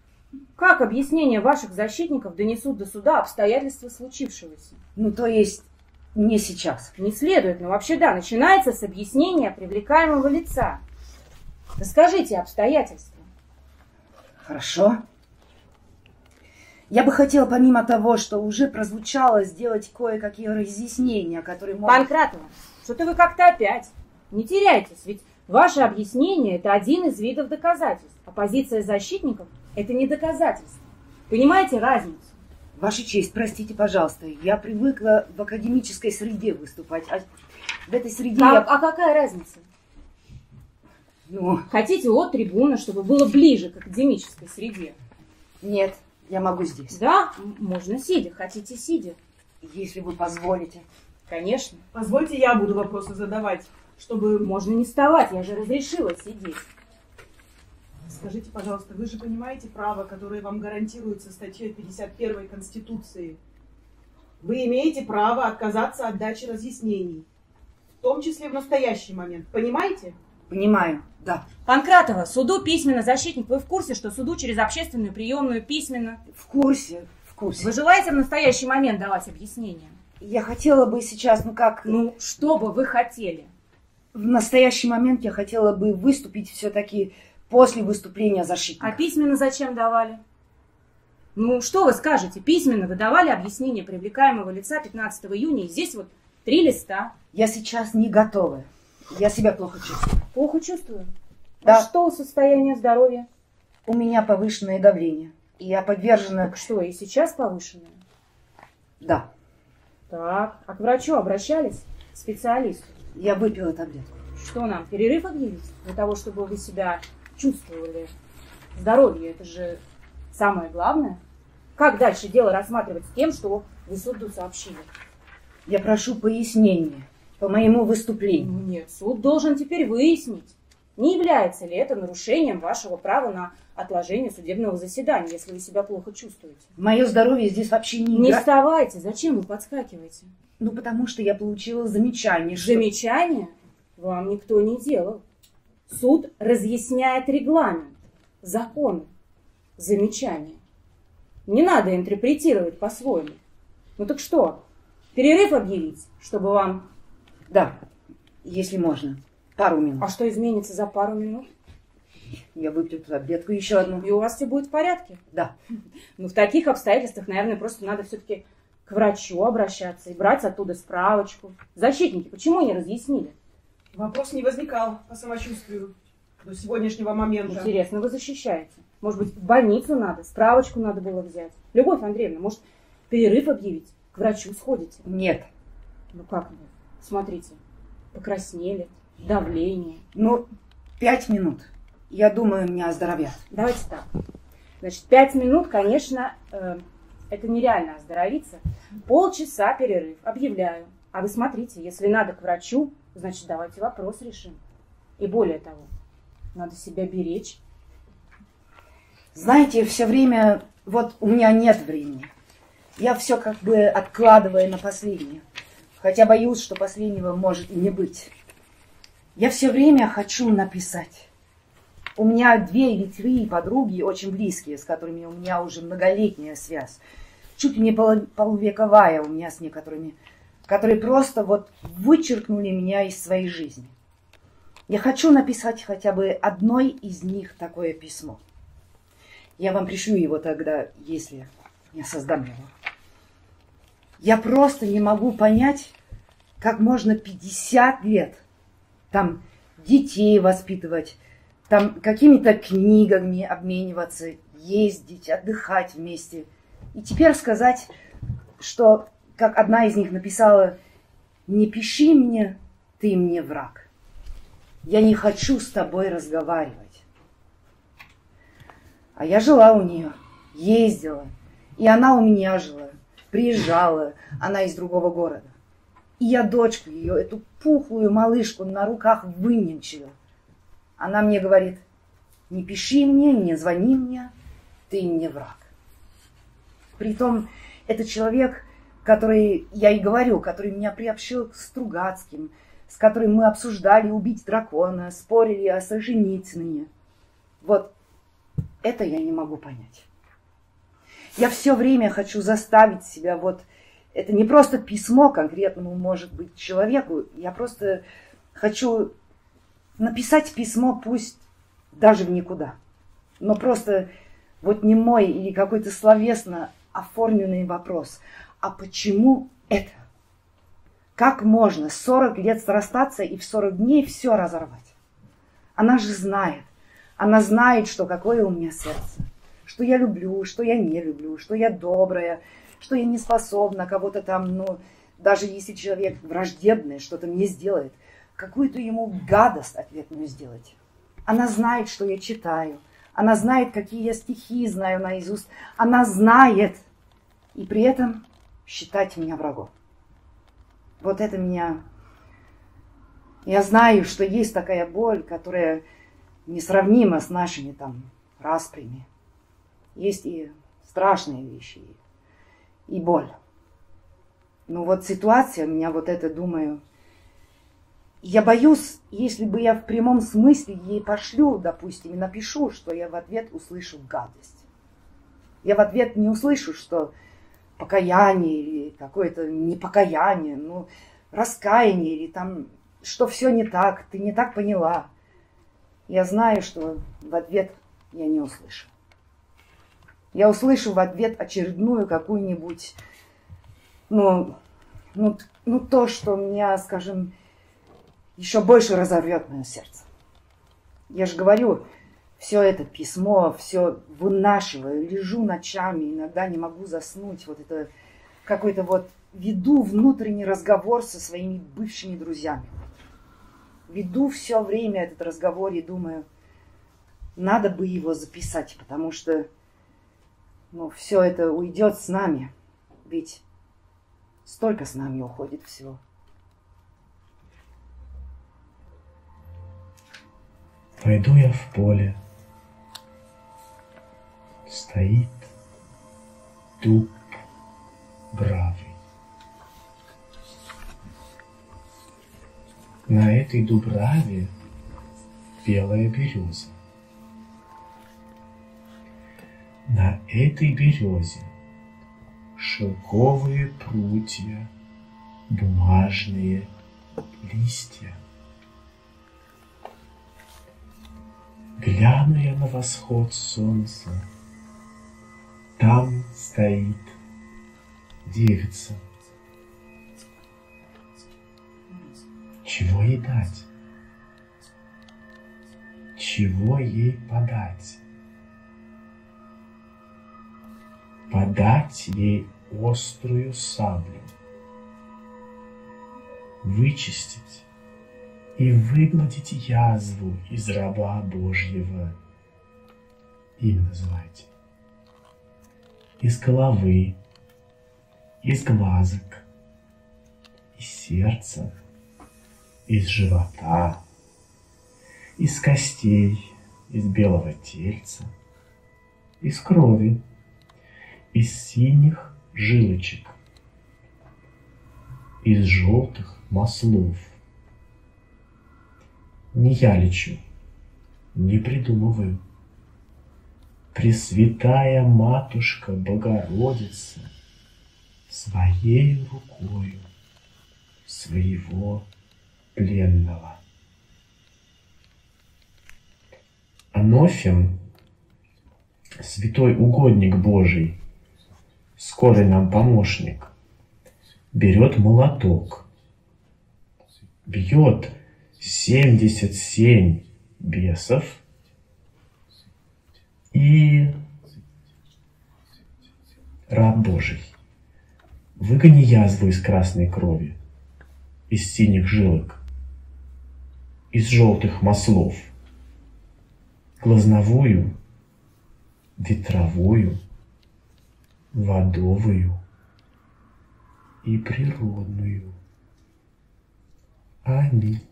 Как объяснения ваших защитников донесут до суда обстоятельства случившегося? Ну, то есть, не сейчас. Не следует, но вообще да, начинается с объяснения привлекаемого лица. Расскажите обстоятельства. Хорошо. Я бы хотела, помимо того, что уже прозвучало, сделать кое-какие разъяснения, которые могут... Панкратова, что-то вы как-то опять. Не теряйтесь, ведь ваше объяснение – это один из видов доказательств, а позиция защитников – это не доказательство. Понимаете разницу? Ваша честь, простите, пожалуйста, я привыкла в академической среде выступать, а в этой среде а, я... А какая разница? Ну... Хотите от трибуны, чтобы было ближе к академической среде? Нет, я могу здесь. Да, можно сидя, хотите сидя. Если вы позволите. Конечно. Позвольте, я буду вопросы задавать, чтобы... Можно не вставать, я же разрешила сидеть. Скажите, пожалуйста, вы же понимаете право, которое вам гарантируется статьей пятьдесят первой Конституции? Вы имеете право отказаться от дачи разъяснений, в том числе в настоящий момент. Понимаете? Понимаю, да. Панкратова, суду письменно. Защитник, вы в курсе, что суду через общественную приемную письменно? В курсе, в курсе. Вы желаете в настоящий момент давать объяснения? Я хотела бы сейчас, ну как... Ну, что бы вы хотели? В настоящий момент я хотела бы выступить все-таки после выступления защитника. А письменно зачем давали? Ну, что вы скажете? Письменно вы давали объяснение привлекаемого лица пятнадцатого июня, и здесь вот три листа. Я сейчас не готова. Я себя плохо чувствую. Плохо чувствую? Да. А что состояние здоровья? У меня повышенное давление. И я подвержена... Так что, и сейчас повышенное? Да. Так, а к врачу обращались? К специалисту? Я выпила таблетку. Что нам, перерыв объявить? Для того, чтобы вы себя чувствовали? Здоровье, это же самое главное. Как дальше дело рассматривать с тем, что вы суду сообщили? Я прошу пояснения по моему выступлению. Нет, суд должен теперь выяснить, не является ли это нарушением вашего права на отложение судебного заседания, если вы себя плохо чувствуете. Мое здоровье здесь вообще не Не играет. вставайте, зачем вы подскакиваете? Ну, потому что я получила замечание. Что... Замечание вам никто не делал. Суд разъясняет регламент. законы, замечания. Не надо интерпретировать по-своему. Ну так что, перерыв объявить, чтобы вам... Да, если можно. Пару минут. А что изменится за пару минут? Я выпью таблетку еще одну. И у вас все будет в порядке? Да. Ну, в таких обстоятельствах, наверное, просто надо все-таки к врачу обращаться и брать оттуда справочку. Защитники почему не разъяснили? Вопрос не возникал по самочувствию до сегодняшнего момента. Интересно, вы защищаете. Может быть, в больницу надо, справочку надо было взять. Любовь Андреевна, может, перерыв объявить? К врачу сходите? Нет. Ну как нет? Смотрите, покраснели, давление. Ну, пять минут. Я думаю, меня оздоровят. Давайте так. Значит, пять минут, конечно, э, это нереально оздоровиться. Полчаса перерыв, объявляю. А вы смотрите, если надо к врачу, значит, давайте вопрос решим. И более того, надо себя беречь. Знаете, все время, вот у меня нет времени. Я все как бы откладываю на последнее. Хотя боюсь, что последнего может и не быть. Я все время хочу написать. У меня две или три подруги, очень близкие, с которыми у меня уже многолетняя связь. Чуть ли не полувековая у меня с некоторыми, которые просто вот вычеркнули меня из своей жизни. Я хочу написать хотя бы одной из них такое письмо. Я вам пришлю его тогда, если я создам его. Я просто не могу понять, как можно пятьдесят лет там детей воспитывать, там какими-то книгами обмениваться, ездить, отдыхать вместе. И теперь сказать, что, как одна из них написала, «Не пиши мне, ты мне враг. Я не хочу с тобой разговаривать». А я жила у нее, ездила, и она у меня жила, приезжала, она из другого города. И я дочку ее, эту пухлую малышку, на руках выненчила. Она мне говорит: не пиши мне, не звони мне, ты мне враг. Притом, это человек, который, я и говорю, который меня приобщил к Стругацким, с которым мы обсуждали убить дракона, спорили о Солженицыне. Вот это я не могу понять. Я все время хочу заставить себя, вот, это не просто письмо конкретному, может быть, человеку, я просто хочу написать письмо, пусть даже в никуда, но просто вот не мой или какой-то словесно оформленный вопрос. А почему это? Как можно сорок лет срастаться и в сорок дней все разорвать? Она же знает. Она знает, что какое у меня сердце. Что я люблю, что я не люблю, что я добрая, что я не способна кого-то там, ну, даже если человек враждебный, что-то мне сделает, какую-то ему гадость ответную сделать. Она знает, что я читаю. Она знает, какие я стихи знаю наизусть. Она знает. И при этом считать меня врагом. Вот это меня... Я знаю, что есть такая боль, которая несравнима с нашими там распрями. Есть и страшные вещи, и боль. Но вот ситуация, у меня вот это, думаю... Я боюсь, если бы я в прямом смысле ей пошлю, допустим, и напишу, что я в ответ услышу гадость. Я в ответ не услышу, что покаяние или какое-то непокаяние, ну, раскаяние или там, что все не так, ты не так поняла. Я знаю, что в ответ я не услышу. Я услышу в ответ очередную какую-нибудь, ну, ну, ну то, что меня, скажем, еще больше разорвет мое сердце. Я же говорю, все это письмо, все вынашиваю, лежу ночами, иногда не могу заснуть. Вот это какой-то вот веду внутренний разговор со своими бывшими друзьями. Веду все время этот разговор и думаю, надо бы его записать, потому что ну, все это уйдет с нами. Ведь столько с нами уходит всего. Пойду я в поле. Стоит дуб бравый. На этой дубраве белая береза. На этой березе шелковые прутья, бумажные листья. Гляну я на восход солнца, там стоит девица. Чего ей дать? Чего ей подать? Подать ей острую саблю, вычистить и выгладить язву из раба Божьего. Имя называйте. Из головы, из глазок, из сердца, из живота, из костей, из белого тельца, из крови, из синих жилочек, из желтых маслов. Не я лечу, не придумываю. Пресвятая Матушка Богородица своей рукою своего пленного. Анофим, святой угодник Божий, скорый нам помощник, берет молоток, бьет семьдесят семь бесов и раб Божий, выгони язву из красной крови, из синих жилок, из желтых маслов, глазновую, ветровую, водовую и природную. Аминь.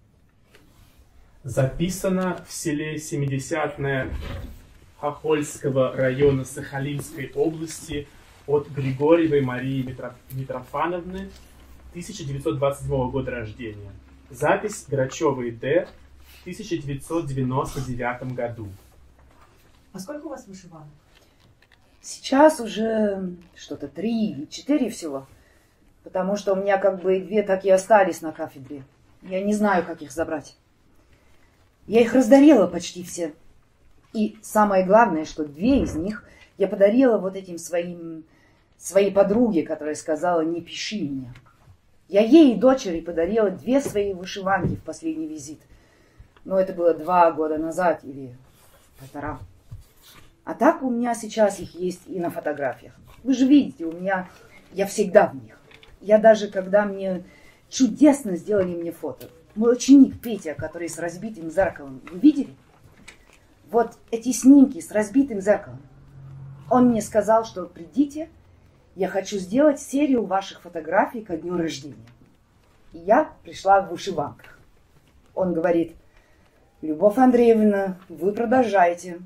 Записано в селе Семидесятное Хохольского района Сахалинской области от Григорьевой Марии Митро... Митрофановны, тысяча девятьсот двадцать седьмого года рождения. Запись Грачевой Д. в тысяча девятьсот девяносто девятом году. А сколько у вас вышиванок? Сейчас уже что-то три, четыре всего. Потому что у меня как бы две так и остались на кафедре. Я не знаю, как их забрать. Я их раздарила почти все. И самое главное, что две из них я подарила вот этим своим, своей подруге, которая сказала: не пиши меня. Я ей и дочери подарила две свои вышиванки в последний визит. Но это было два года назад или полтора. А так у меня сейчас их есть и на фотографиях. Вы же видите, у меня, я всегда в них. Я даже, когда мне чудесно сделали мне фото. Мой ученик Петя, который с разбитым зеркалом, вы видели? Вот эти снимки с разбитым зеркалом. Он мне сказал, что придите, я хочу сделать серию ваших фотографий ко дню рождения. И я пришла в вышиванках. Он говорит: Любовь Андреевна, вы продолжаете.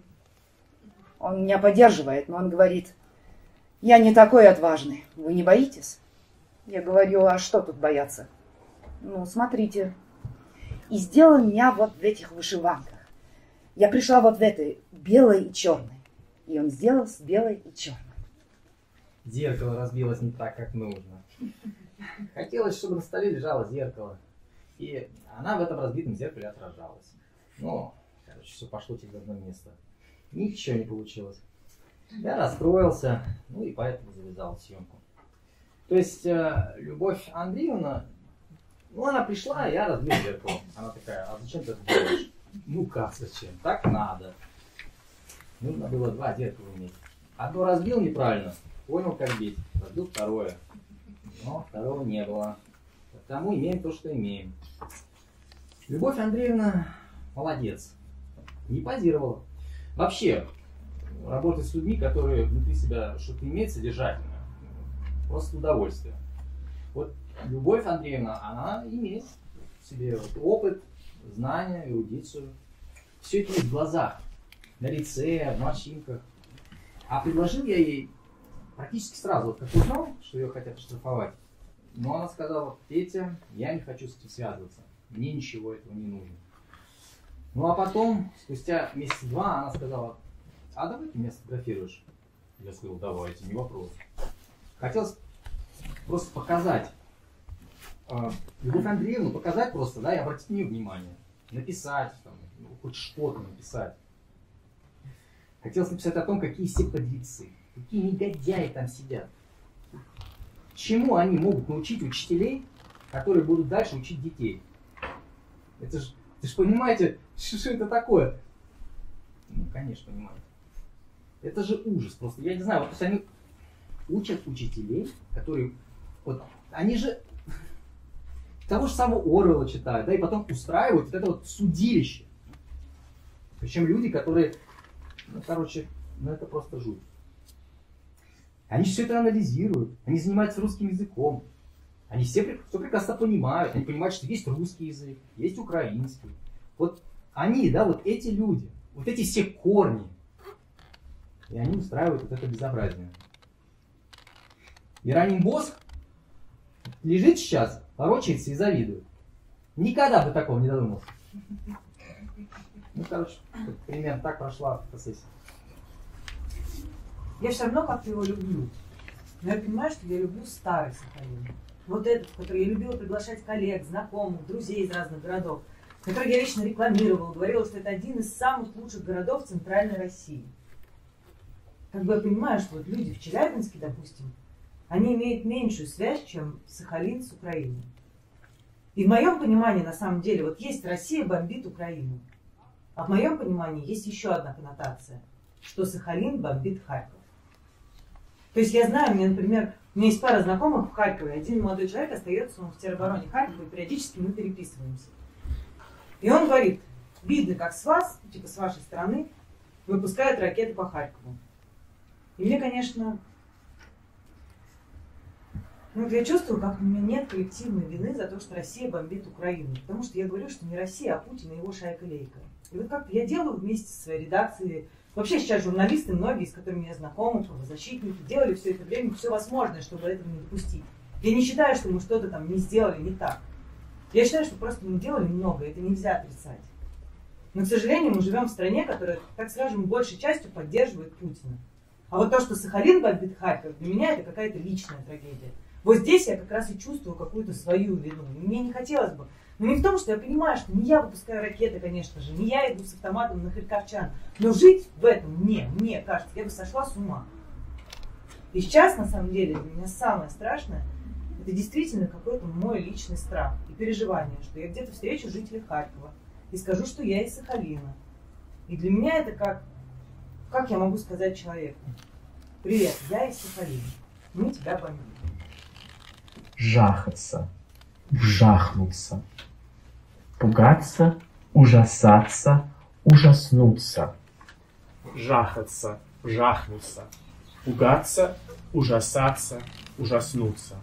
Он меня поддерживает, но он говорит: я не такой отважный, вы не боитесь? Я говорю: а что тут бояться? Ну, смотрите. И сделал меня вот в этих вышиванках. Я пришла вот в этой, белой и черной. И он сделал с белой и черной. Зеркало разбилось не так, как нужно. Хотелось, чтобы на столе лежало зеркало. И она в этом разбитом зеркале отражалась. Ну, короче, все пошло через одно место. Ничего не получилось. Я расстроился, ну и поэтому завязал съемку. То есть, э, Любовь Андреевна, ну она пришла, я разбил зеркало. Она такая: а зачем ты это делаешь? Ну как зачем? Так надо. Нужно было два зеркала иметь. Одно разбил неправильно, понял, как бить. Разбил второе. Но второго не было. Потому имеем то, что имеем. Любовь Андреевна молодец. Не позировала. Вообще, работать с людьми, которые внутри себя что-то имеют содержательное, просто удовольствие. Вот Любовь Андреевна, она имеет в себе вот опыт, знания, эрудицию. Все это есть в глазах, на лице, в морщинках. А предложил я ей практически сразу, вот как узнал, что ее хотят штрафовать. Но она сказала: Петя, я не хочу с этим связываться. Мне ничего этого не нужно. Ну а потом, спустя месяца два, она сказала: а давай ты меня сфотографируешь? Я сказал, давайте, не вопрос. Хотелось просто показать, э, Любовь Андреевну показать просто, да, и обратить на нее внимание. Написать, там, ну, хоть что-то написать. Хотелось написать о том, какие все подлецы, какие негодяи там сидят. Чему они могут научить учителей, которые будут дальше учить детей? Это ж, вы же понимаете, что, что это такое? Ну, конечно, понимаете. Это же ужас просто. Я не знаю, вот, то есть они учат учителей, которые, вот, они же того же самого Оруэлла читают, да, и потом устраивают вот это вот судилище. Причем люди, которые, ну, короче, ну это просто жуть. Они все это анализируют, они занимаются русским языком. Они все, все прекрасно понимают, они понимают, что есть русский язык, есть украинский. Вот они, да, вот эти люди, вот эти все корни, и они устраивают вот это безобразие. Иероним Босх лежит сейчас, ворочается и завидует. Никогда бы такого не додумался. Ну, короче, примерно так прошла сессия. Я все равно как-то его люблю. Но я понимаю, что я люблю старый Сахалин. Вот этот, в который я любила приглашать коллег, знакомых, друзей из разных городов, который я вечно рекламировала, говорила, что это один из самых лучших городов Центральной России. Как бы я понимаю, что вот люди в Челябинске, допустим, они имеют меньшую связь, чем Сахалин с Украиной. И в моем понимании, на самом деле, вот есть Россия бомбит Украину. А в моем понимании есть еще одна коннотация, что Сахалин бомбит Харьков. То есть я знаю, мне, например, у меня есть пара знакомых в Харькове, один молодой человек остается в теробороне Харькова, и периодически мы переписываемся. И он говорит, видно, как с вас, типа с вашей стороны, выпускают ракеты по Харькову. И мне, конечно, ну, я чувствую, как у меня нет коллективной вины за то, что Россия бомбит Украину. Потому что я говорю, что не Россия, а Путин и его шайка-лейка. И вот как я делаю вместе со своей редакцией. Вообще сейчас журналисты, многие, с которыми я знакома, правозащитники, делали все это время все возможное, чтобы этого не допустить. Я не считаю, что мы что-то там не сделали не так. Я считаю, что просто мы делали много, это нельзя отрицать. Но, к сожалению, мы живем в стране, которая, так скажем, большей частью поддерживает Путина. А вот то, что Сахалин бомбит Харьков, для меня это какая-то личная трагедия. Вот здесь я как раз и чувствую какую-то свою вину. И мне не хотелось бы. Но не в том, что я понимаю, что не я выпускаю ракеты, конечно же, не я иду с автоматом на харьковчан. Но жить в этом мне, мне кажется, я бы сошла с ума. И сейчас, на самом деле, для меня самое страшное, это действительно какой-то мой личный страх и переживание, что я где-то встречу жителей Харькова и скажу, что я из Сахалина. И для меня это как, как я могу сказать человеку: привет, я из Сахалина, мы тебя бомбим. Жахаться, жахнуться, пугаться, ужасаться, ужаснуться. Жахаться, жахнуться, пугаться, ужасаться, ужаснуться.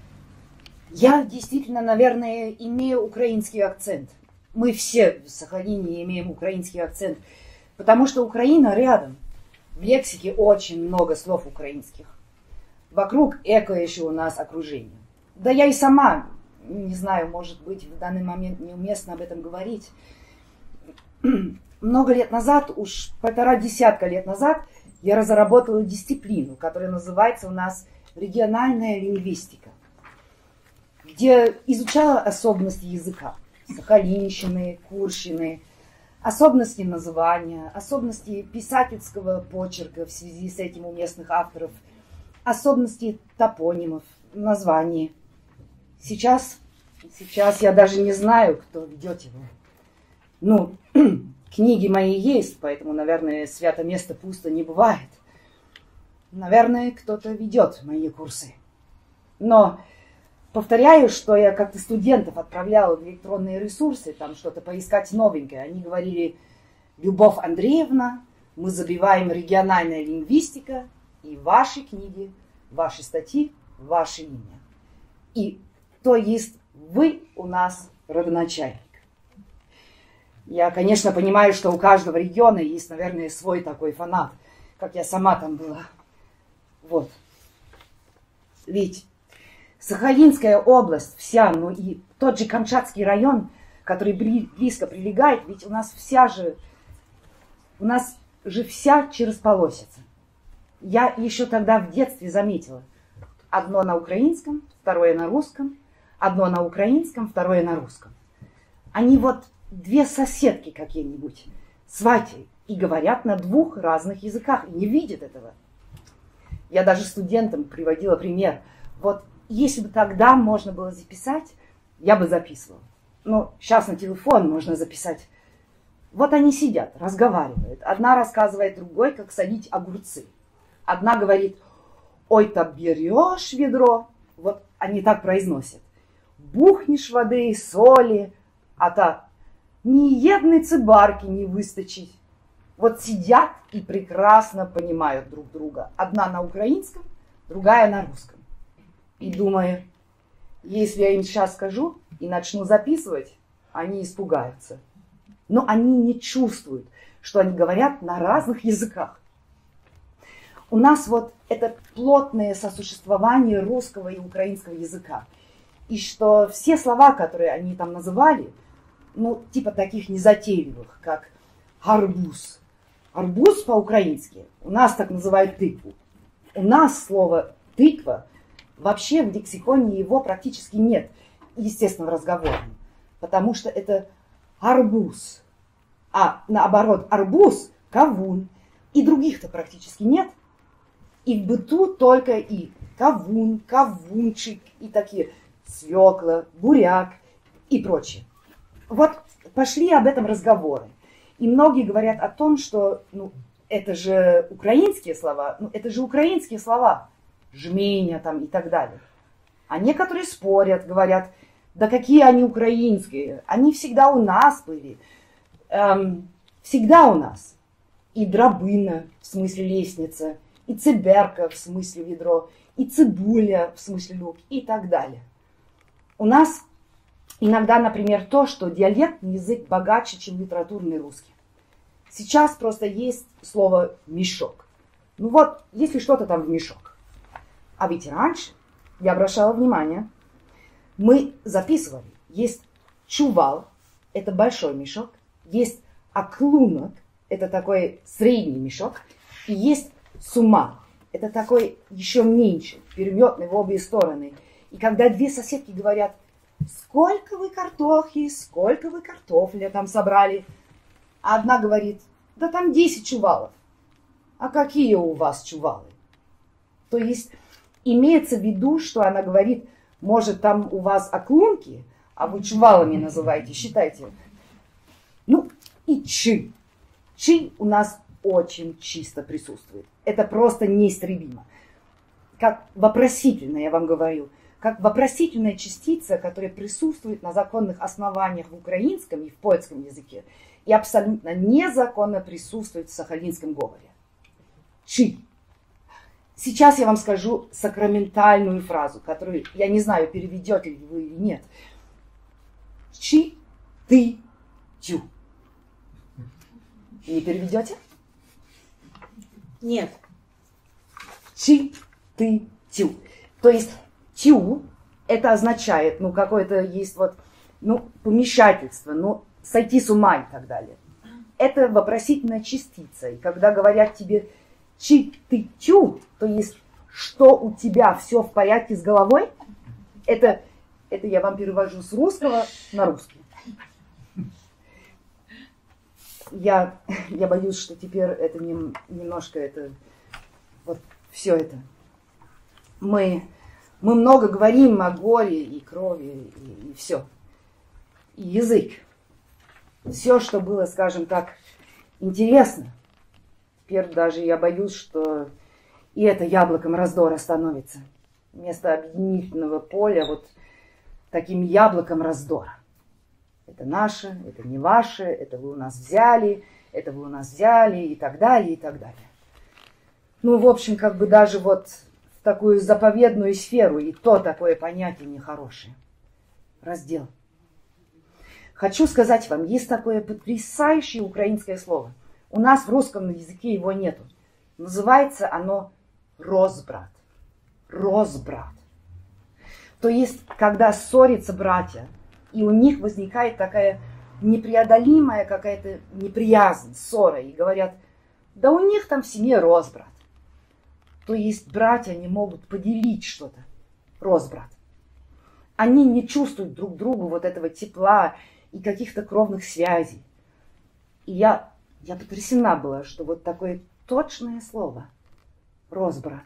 Я действительно, наверное, имею украинский акцент. Мы все в Сахалине имеем украинский акцент, потому что Украина рядом. В лексике очень много слов украинских. Вокруг эко еще у нас окружение. Да я и сама, не знаю, может быть, в данный момент неуместно об этом говорить. Много лет назад, уж полтора десятка лет назад, я разработала дисциплину, которая называется у нас региональная лингвистика, где изучала особенности языка, сахалинщины, курщины, особенности называния, особенности писательского почерка в связи с этим у местных авторов, особенности топонимов, названий. Сейчас, сейчас я даже не знаю, кто ведет его. Ну, книги мои есть, поэтому, наверное, свято место пусто не бывает. Наверное, кто-то ведет мои курсы. Но повторяю, что я как-то студентов отправляла в электронные ресурсы, там что-то поискать новенькое. Они говорили: Любовь Андреевна, мы забиваем региональная лингвистика, и ваши книги, ваши статьи, ваше имя. И то есть вы у нас родоначальник. Я, конечно, понимаю, что у каждого региона есть, наверное, свой такой фанат, как я сама там была. Вот. Ведь Сахалинская область вся, ну и тот же Камчатский район, который близко прилегает, ведь у нас вся же, у нас же вся через полосица. Я еще тогда в детстве заметила. Одно на украинском, второе на русском, одно на украинском, второе на русском. Они вот две соседки какие-нибудь, свати, и говорят на двух разных языках, и не видят этого. Я даже студентам приводила пример. Вот если бы тогда можно было записать, я бы записывала. Но сейчас на телефон можно записать. Вот они сидят, разговаривают. Одна рассказывает другой, как садить огурцы. Одна говорит: ой-то берешь ведро. Вот они так произносят. Бухнешь воды и соли, а та ни едной цибарки не выстачить. Вот сидят и прекрасно понимают друг друга. Одна на украинском, другая на русском. И думаю, если я им сейчас скажу и начну записывать, они испугаются. Но они не чувствуют, что они говорят на разных языках. У нас вот это плотное сосуществование русского и украинского языка. И что все слова, которые они там называли, ну, типа таких незатейливых, как арбуз. Арбуз по-украински у нас так называют тыкву. У нас слово тыква вообще в лексиконе его практически нет, естественно, в разговорном, потому что это арбуз. А наоборот, арбуз, кавун. И других-то практически нет. И в быту только и кавун, кавунчик, и такие свекла, буряк и прочее. Вот пошли об этом разговоры. И многие говорят о том, что ну, это же украинские слова, ну, это же украинские слова, жменя там и так далее. А некоторые спорят, говорят, да какие они украинские, они всегда у нас были, эм, всегда у нас. И драбына, в смысле лестница, и циберка, в смысле ведро, и цибуля, в смысле лук, и так далее. У нас иногда, например, то, что диалектный язык богаче, чем литературный русский. Сейчас просто есть слово «мешок». Ну вот, если что-то там в мешок. А ведь раньше, я обращала внимание, мы записывали. Есть чувал, это большой мешок. Есть оклунок, это такой средний мешок. И есть суммар, это такой еще меньше, переметный в обе стороны. И когда две соседки говорят: сколько вы картохи, сколько вы картофеля там собрали? А одна говорит: да там десять чувалов. А какие у вас чувалы? То есть имеется в виду, что она говорит: может там у вас оклунки, а вы чувалами называете, считайте. Ну и чи. Чи у нас очень чисто присутствует. Это просто неистребимо. Как вопросительное, я вам говорю, как вопросительная частица, которая присутствует на законных основаниях в украинском и в польском языке, и абсолютно незаконно присутствует в сахалинском говоре. Чи. Сейчас я вам скажу сакраментальную фразу, которую, я не знаю, переведете ли вы или нет. Чи, ты, тю. Не переведете? Нет. Чи, ты, тю. То есть тю, это означает, ну, какое-то есть вот, ну, помешательство, ну, сойти с ума и так далее. Это вопросительная частица. И когда говорят тебе чи, ты, тю, то есть, что у тебя все в порядке с головой, это, это я вам перевожу с русского на русский. Я, я боюсь, что теперь это не, немножко, это, вот все это. Мы, мы много говорим о горе и крови, и, и все. И язык. Все, что было, скажем так, интересно. Теперь даже я боюсь, что и это яблоком раздора становится. Вместо объединительного поля вот таким яблоком раздора. Это наше, это не ваше, это вы у нас взяли, это вы у нас взяли и так далее, и так далее. Ну, в общем, как бы даже вот в такую заповедную сферу и то такое понятие нехорошее. Раздел. Хочу сказать вам, есть такое потрясающее украинское слово. У нас в русском языке его нету. Называется оно розбрат. Розбрат. То есть, когда ссорятся братья, и у них возникает такая непреодолимая какая-то неприязнь, ссора, и говорят: Да у них там в семье розбрат. То есть братья не могут поделить что-то. Розбрат. Они не чувствуют друг другу вот этого тепла и каких-то кровных связей. И я, я потрясена была, что вот такое точное слово. Розбрат.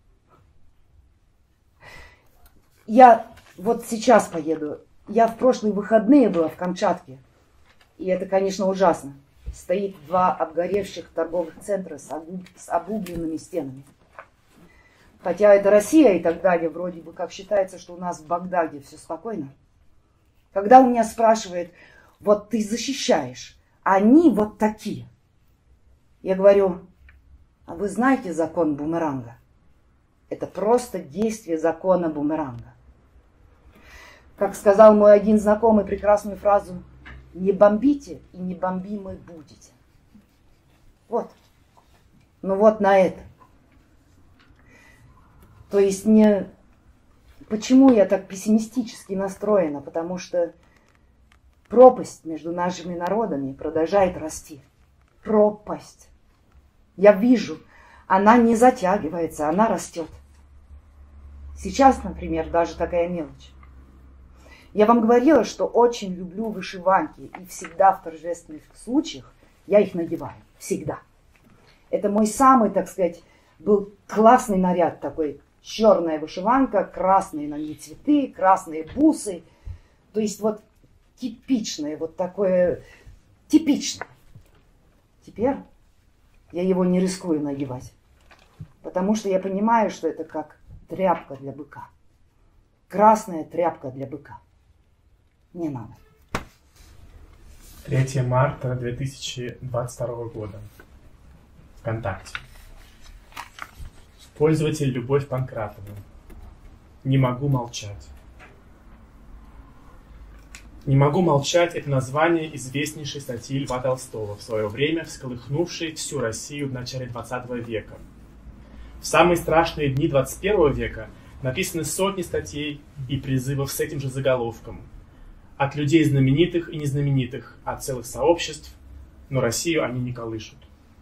Я вот сейчас поеду. Я в прошлые выходные была в Камчатке. И это, конечно, ужасно. Стоит два обгоревших торговых центра с, огуб... с обугленными стенами. Хотя это Россия и так далее, вроде бы как считается, что у нас в Багдаде все спокойно. Когда у меня спрашивают, вот ты защищаешь, они вот такие. Я говорю, а вы знаете закон бумеранга? Это просто действие закона бумеранга. Как сказал мой один знакомый прекрасную фразу, не бомбите и не бомбимы будете. Вот. Ну вот на это. То есть не... Почему я так пессимистически настроена? Потому что пропасть между нашими народами продолжает расти. Пропасть. Я вижу, она не затягивается, она растет. Сейчас, например, даже такая мелочь. Я вам говорила, что очень люблю вышиванки, и всегда в торжественных случаях я их надеваю. Всегда. Это мой самый, так сказать, был классный наряд такой. Черная вышиванка, красные на ней цветы, красные бусы. То есть вот типичное, вот такое, типичное. Теперь я его не рискую надевать, потому что я понимаю, что это как тряпка для быка. Красная тряпка для быка. Не надо. третьего марта две тысячи двадцать второго года. ВКонтакте. Пользователь Любовь Панкратова. Не могу молчать. Не могу молчать — это название известнейшей статьи Льва Толстого, в свое время всколыхнувшей всю Россию в начале двадцатого века. В самые страшные дни двадцать первого века написаны сотни статей и призывов с этим же заголовком. От людей знаменитых и незнаменитых, от целых сообществ, но Россию они не колышут.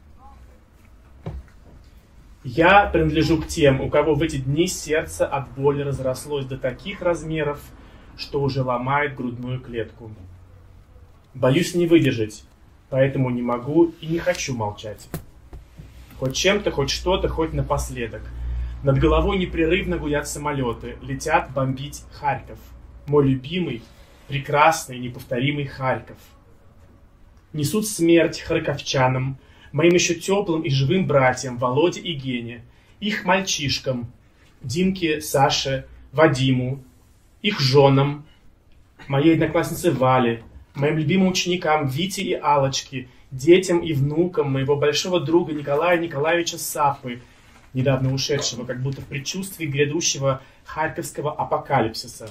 Я принадлежу к тем, у кого в эти дни сердце от боли разрослось до таких размеров, что уже ломает грудную клетку. Боюсь не выдержать, поэтому не могу и не хочу молчать. Хоть чем-то, хоть что-то, хоть напоследок. Над головой непрерывно гудят самолеты, летят бомбить Харьков. Мой любимый, прекрасный, неповторимый Харьков. Несут смерть харьковчанам, моим еще теплым и живым братьям Володе и Гене, их мальчишкам, Димке, Саше, Вадиму, их женам, моей однокласснице Вале, моим любимым ученикам Вите и Аллочке, детям и внукам моего большого друга Николая Николаевича Сапы, недавно ушедшего, как будто в предчувствии грядущего харьковского апокалипсиса.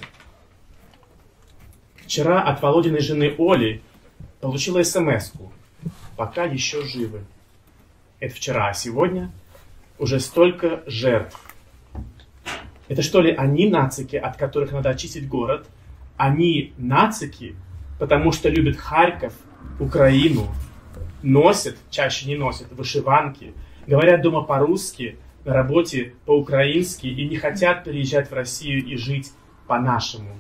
Вчера от Володиной жены Оли получила смс-ку. Пока еще живы. Это вчера, а сегодня уже столько жертв. Это что ли они нацики, от которых надо очистить город? Они нацики, потому что любят Харьков, Украину, носят, чаще не носят, вышиванки, говорят дома по-русски, на работе по-украински и не хотят переезжать в Россию и жить по-нашему.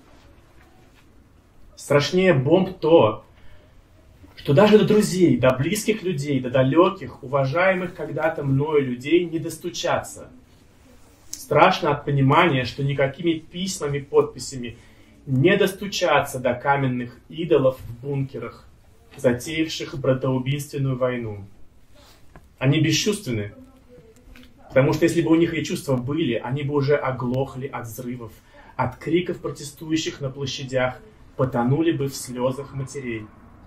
Страшнее бомб то, что даже до друзей, до близких людей, до далеких, уважаемых когда-то мною людей не достучаться. Страшно от понимания, что никакими письмами, подписями не достучаться до каменных идолов в бункерах, затеявших братоубийственную войну. Они бесчувственны, потому что если бы у них и чувства были, они бы уже оглохли от взрывов, от криков протестующих на площадях, потонули бы в слезах матерей.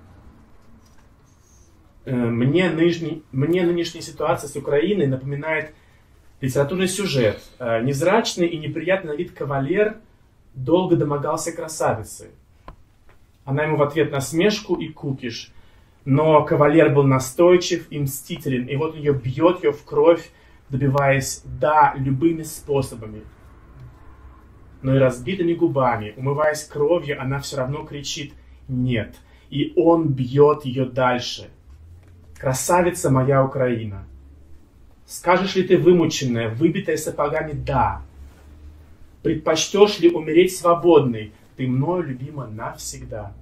Мне, нынешний, мне нынешняя ситуация с Украиной напоминает литературный сюжет. Невзрачный и неприятный на вид кавалер долго домогался красавицы. Она ему в ответ насмешку и кукиш. Но кавалер был настойчив и мстителен, и вот он ее бьет ее в кровь, добиваясь «да» любыми способами. Но и разбитыми губами, умываясь кровью, она все равно кричит «нет». И он бьет ее дальше. Красавица моя Украина. Скажешь ли ты вымученная, выбитая сапогами «да»? Предпочтешь ли умереть свободной, ты мною любима навсегда?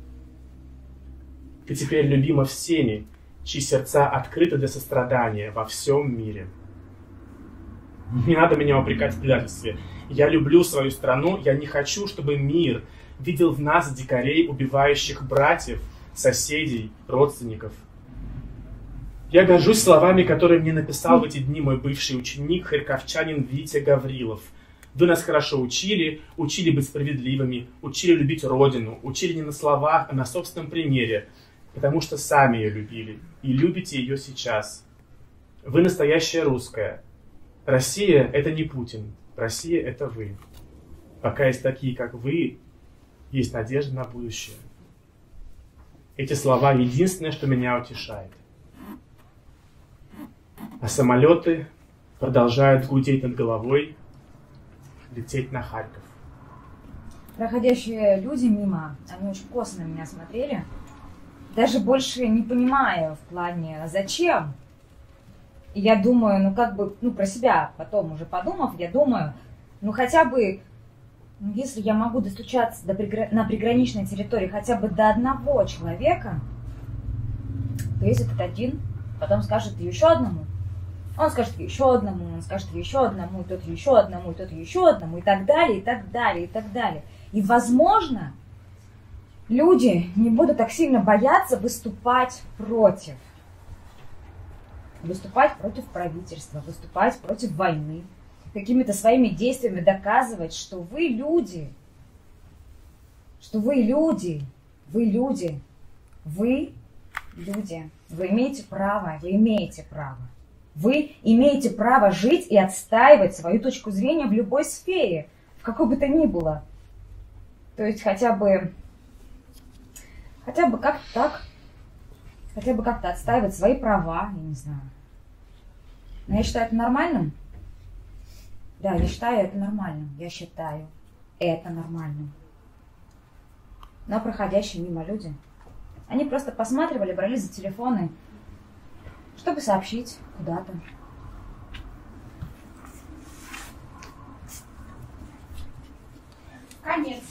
Ты теперь любима всеми, чьи сердца открыты для сострадания во всем мире. Не надо меня упрекать в предательстве. Я люблю свою страну, я не хочу, чтобы мир видел в нас дикарей, убивающих братьев, соседей, родственников. Я горжусь словами, которые мне написал в эти дни мой бывший ученик, харьковчанин Витя Гаврилов. Вы нас хорошо учили, учили быть справедливыми, учили любить Родину, учили не на словах, а на собственном примере, потому что сами ее любили и любите ее сейчас. Вы настоящая русская. Россия — это не Путин, Россия — это вы. Пока есть такие, как вы, есть надежда на будущее. Эти слова — единственное, что меня утешает. А самолеты продолжают гудеть над головой, лететь на Харьков. Проходящие люди мимо, они очень косо на меня смотрели, даже больше не понимая в плане «зачем?». И я думаю, ну как бы, ну про себя потом уже подумав, я думаю, ну хотя бы, ну, если я могу достучаться до пригра... на приграничной территории хотя бы до одного человека, то есть этот один потом скажет еще одному, он скажет еще одному, он скажет еще одному, и тот еще одному, и тот еще одному, и так далее, и так далее, и так далее. И, возможно, люди не будут так сильно бояться выступать против. Выступать против правительства, выступать против войны. Какими-то своими действиями доказывать, что вы люди. Что вы люди. Вы люди. Вы люди. Вы имеете право, вы имеете право. Вы имеете право жить и отстаивать свою точку зрения в любой сфере, в какой бы то ни было. То есть хотя бы, хотя бы как-то так, хотя бы как-то отстаивать свои права, я не знаю. Но я считаю это нормальным. Да, я считаю это нормальным. Я считаю это нормальным. Но проходящие мимо люди, они просто посматривали, брались за телефоны, чтобы сообщить куда-то. Конец.